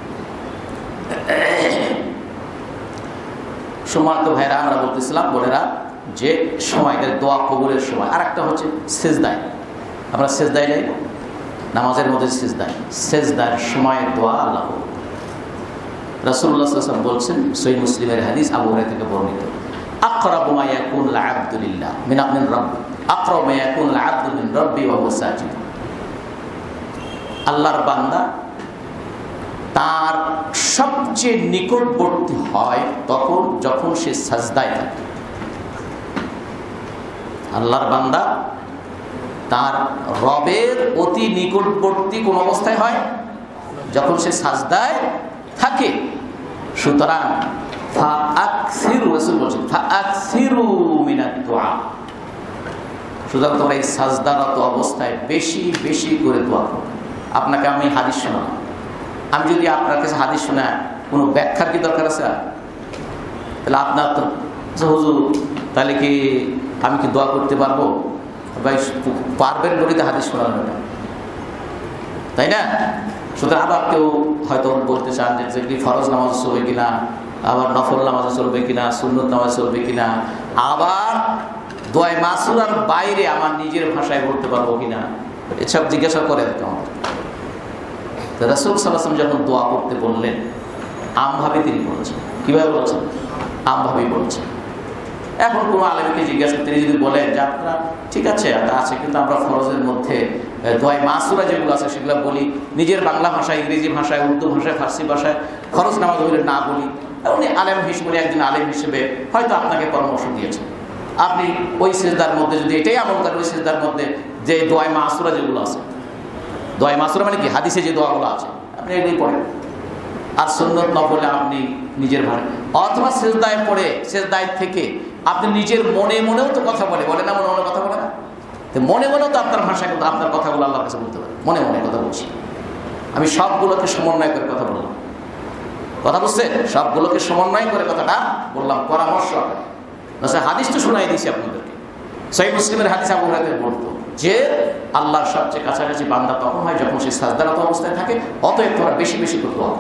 সম্মানিত ভাইরা, আমরা বলতেছিলাম বোনেরা যে সময়টা দোয়া কবুলের সময়। আর একটা হচ্ছে সেজদায়, আমরা সেজদায় যাই নামাজের মধ্যে, সেজদায় সেজদার সময় দোয়া আল্লাহ। রাসূলুল্লাহ সাল্লাল্লাহু আলাইহি ওয়াসাল্লাম বলছেন, সহিহ মুসলিমের হাদিস, আবু হুরায়রা থেকে বর্ণিত, আকরাবু মা ইয়াকুনুল আবদু লিল্লাহ মিন মিন রাব্বি, আকরাবু মা ইয়াকুনুল আবদু মিন রাব্বি ওয়া হুয়া সাজিদ। আল্লাহর বান্দা তার সবচেয়ে নিকটবর্তী হয় তখন যখন সে সাজদায় থাকে। আল্লাহর বান্দা তার রবের অতি নিকটবর্তী কোন অবস্থায় হয়? যখন সে সাজদায় থাকে। সুতরাং ফাআকসিরু, রাসূল বলেছেন ফাআকসিরু মিনাদ দুআ, সুতরাং তোমরা এই সাজদারত অবস্থায় বেশি বেশি করে দোয়া করো। আপনাকে আমি হাদিস শোনাব, আমি যদি আপনার কাছে হাদিস শোনাই, কোনো ব্যাখ্যার কি দরকার আছে? তাহলে আপনার তো হুজুর তাহলে কি আমি কি দোয়া করতে পারবো? ভাই পারবেন বলিতে হাদিস শোনানো না, তাই না? সুতরাং আবার কেউ হয়তো বলতে চান যে কি ফরজ নামাজ চলবে কিনা, আবার নফল নামাজে চলবে কিনা, সুন্নত নামাজ চলবে কিনা, আবার দোয়া মাসুরার বাইরে আমার নিজের ভাষায় বলতে পারবো কিনা, এসব জিজ্ঞাসা করে আমাদের। রাসূল সাল্লাল্লাহু আলাইহি ওয়াসাল্লাম যখন দোয়া করতে বললেন, আমভাবে তিনি বলেছেন। কিভাবে বলেছেন? আমভাবেই বলেছেন। এখন কোনো আলেমকে জিজ্ঞাসা, তিনি যদি বলেন যে আপনারা ঠিক আছে আছে, কিন্তু আমরা ফরজের মধ্যে দোয়া মাসুরা যেগুলো আছে সেগুলো বলি নিজের বাংলা ভাষায়, ইংরেজি ভাষায়, উর্দু ভাষায়, ফার্সি ভাষায়, ফরজ নামাজ হইলে না বলি, উনি আলেম হিসেবে একজন আলেম হিসেবে হয়তো আপনাকে পরামর্শ দিয়েছেন। আপনি ওই সেজদার মধ্যে যদি এটাই আমল করেন, ওই সেজদার মধ্যে যে দোয়া মাসুরা যেগুলো আছে, দোয়া মাসুরা মানে কি হাদিসে যে দোয়াগুলো আছে, আপনি এগুলি পড়েন। আর সুন্নত নফলে আপনি নিজের ভাষায়, অথবা সেজদায় পড়ে সেজদায় থেকে আপনি নিজের মনে মনেও তো কথা বলে বলে না, মনে মনে কথা বলে না, তো মনে মনেও তো আপনার ভাষায় কিন্তু আপনার কথাগুলো আল্লাহর কাছে বলতে পারে। মনে মনে কথা বলছি আমি, সবগুলোকে সমন্বয় করে কথা বললাম। কথা বুঝছেন? সবগুলোকে সমন্বয় করে কথাটা বললাম, পরামর্শ। হাদিস তো শোনাই দিয়েছি আপনাদেরকে, সহিহ মুসলিমের হাদিস আবু হুরায়রা বলতো যে আল্লাহর সবচেয়ে কাছাকাছি বান্দা তখন হয় যখন সে সাজদারত অবস্থায় থাকে। অতএব তোমরা বেশি বেশি করে দোয়া করো,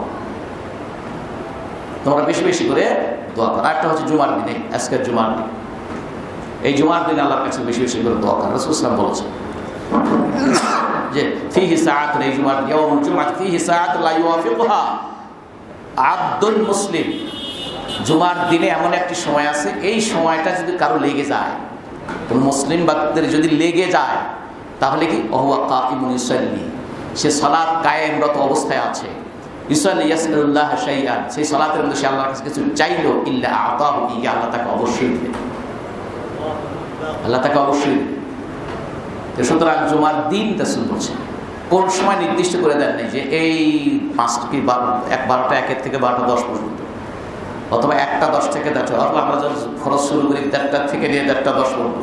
তোমরা বেশি বেশি করে দোয়া করো। আরেকটা হচ্ছে জুমার দিনে, আজকের জুমার দিন, এই জুমার দিনে আল্লাহর কাছে বেশি বেশি করে দোয়া করো। রাসূল সাল্লাল্লাহু আলাইহি ওয়াসাল্লাম বলেছেন যে ফিহি সাআতুন, এই জুমার ইয়াউমুল জুমআহ ফিহি সাআতুন লা ইউওয়াফিকুহা আব্দুল মুসলিম, জুমার দিনে এমন একটি সময় আছে, এই সময়টা যদি কারো লেগে যায়, কোন মুসলিম বাচ্চাদের যদি লেগে যায়, তাহলে কি ওহুয়া কাইমুন ইউসাল্লি, সে সালাত কায়েমরত অবস্থায় আছে। ইউসাল্লি ইয়াসআলুল্লাহ শাইআন, সেই সালাতের মধ্যে সে আল্লাহর কাছে কিছু চাইলো, ইল্লা আতাহু, ইয়া আল্লাহ তাকে অবশ্যই দিবেন, আল্লাহ তাকে অবশ্যই দিবেন। সুতরাং জুমার দিন রাসূল বলছেন, কোন সময় নির্দিষ্ট করে দেন নাই যে এই পাঁচটা কি বারো, এক বারোটা একের থেকে বারোটা দশ পর্যন্ত, অথবা একটা দশ থেকে দেড়টা, অথবা আমরা যখন খরচ শুরু করি দেড়টার থেকে নিয়ে দেড়টা দশ পর্যন্ত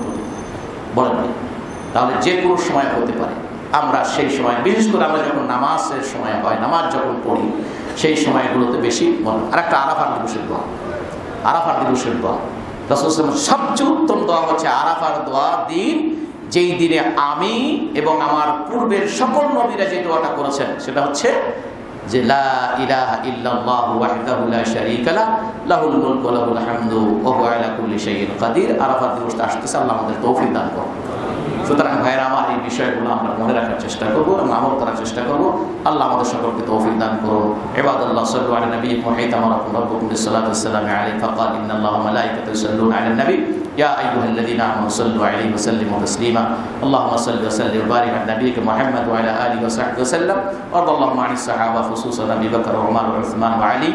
বলেন নাই। তাহলে যে কোনো সময় হতে পারে, আমরা সেই সময়, বিশেষ করে আমরা যখন নামাজের সময় হয়, নামাজ যখন পড়ি, সেই সময়গুলোতে বেশি মনে। আর একটা আরাফার দিবসের দোয়া, আরাফার দিবসের দোয়া, রাসূল সাল্লাল্লাহু আলাইহি ওয়াসাল্লাম সবচেয়ে উত্তম দোয়া হচ্ছে আরাফার দোয়া দিন, যেই দিনে আমি এবং আমার পূর্বের সকল নবীরা যে দোয়াটা করেছেন, সেটা হচ্ছে যে লা ইলাহা ইল্লাল্লাহু ওয়াহদাহু লা শারীকা লাহু লাহুল মুলকু ওয়া লাহুল হামদু ওয়া হুয়া আলা কুল্লি শাইইন কাদির। আরাফার দিবসটা আসতেছে, আল্লাহ আমাদের তৌফিক দান করুন। সুতরাং ভাইরা আমার, এই বিষয়গুলো আমরা মনে রাখার চেষ্টা করবো এবং আমল করার চেষ্টা করবো। আল্লাহ আমাদের সকলকে তৌফিক দান করুন। ইবাদাল্লাহ সাল্লু আলা নবিয়্যিকুম হাইতামারাকুম রাব্বুকুম বিসসালাতি ওয়াসসালামি আলাইহি ফাকাল ইন্নাল্লাহা ওয়া মালাইকাতাহু ইউসাল্লুনা আলান নবী ইয়া আইয়ুহাল্লাযীনা আমানু সাল্লু আলাইহি ওয়া সাল্লিমু তাসলিমা। আল্লাহুম্মা সাল্লি ওয়া সাল্লিম ওয়া বারিক আলা নবিয়্যিকা মুহাম্মদ ওয়া আলা আলিহি ওয়া সাহবিহি ওয়া সাল্লাম। ওয়া রাদিয়াল্লাহু আনিস সাহাবা খুসুসান আবী বকর ওয়া উমর ওয়া উসমান ওয়া আলী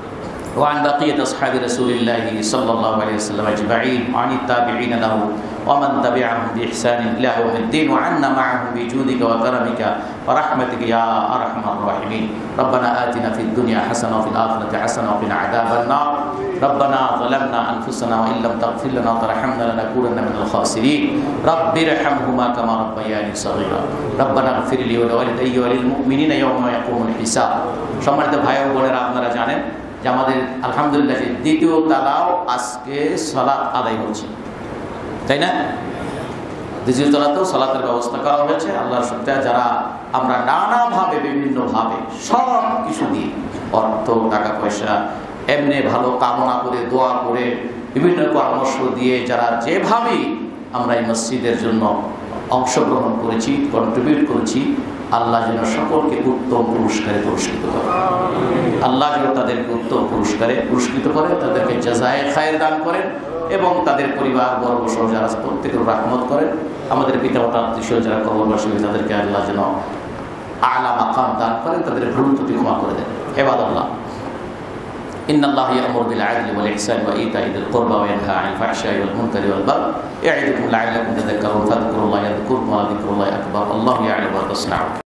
وعن بقية أصحاب رسول الله صلى الله عليه وسلم أجمعين وعن التابعين له ومن تبعهم بإحسان إلى يوم الدين وعنا معهم بجودك وكرمك ورحمتك يا أرحم الراحمين. ربنا آتنا في الدنيا حسنة وفي الآخرة حسنة وقنا عذاب النار. ربنا ظلمنا أنفسنا وإن لم تغفر لنا وترحمنا لنكونن من الخاسرين. رب ارحمهما كما ربياني صغيرا. ربنا اغفر لي ولوالدي وللمؤمنين يوم يقوم الحساب. সম্মানিত ভাই ও বোনেরা, আপনারা জানেন যে আমাদের আলহামদুলিল্লাহ যে দ্বিতীয় তালাও আজকে সালাত আদায় হচ্ছে, তাই না? দ্বিতীয় তালাতেও সালাতের ব্যবস্থা করা হয়েছে। আল্লাহর শুকরিয়া, যারা আমরা নানাভাবে বিভিন্নভাবে সব কিছু দিয়ে, অর্থ, টাকা পয়সা, এমনি ভালো কামনা করে, দোয়া করে, বিভিন্ন পরামর্শ দিয়ে, যারা যেভাবেই আমরা এই মসজিদের জন্য অংশগ্রহণ করেছি, কন্ট্রিবিউট করেছি, আল্লাহ যেন সকলকে উত্তম পুরস্কারে পুরস্কৃত করে। আল্লাহ যেন তাদেরকে উত্তম পুরস্কারে পুরস্কৃত করে, তাদেরকে জাযায়ে খায়র দান করেন এবং তাদের পরিবার বর্গ সহ যারা প্রত্যেকের রাহমত করেন। আমাদের পিতামাতা আত্মীয় যারা কবরবাসী, তাদেরকে আল্লাহ যেন আলা মাকাম দান করেন, তাদের ভুল ত্রুটি ক্ষমা করে দেন। ইবাদাল্লাহ, ইন্নাল্লাহা ইয়া'মুরু বিল 'আদলি ওয়াল ইহসানি ওয়া ইতা'i যিল কুরবা ওয়া ইয়ানহা 'আনিল ফাহশা'i ওয়াল মুনকারি ওয়াল বাগই ইয়া'iদুকুম লা'আল্লাকুম তাযাক্কারুন। ফাযকুরুল্লাহা ইয়াযকুরকুম ওয়া লাযিকরুল্লাহি আকবার। আল্লাহু ইয়া'লামু মা তাসনা'উন।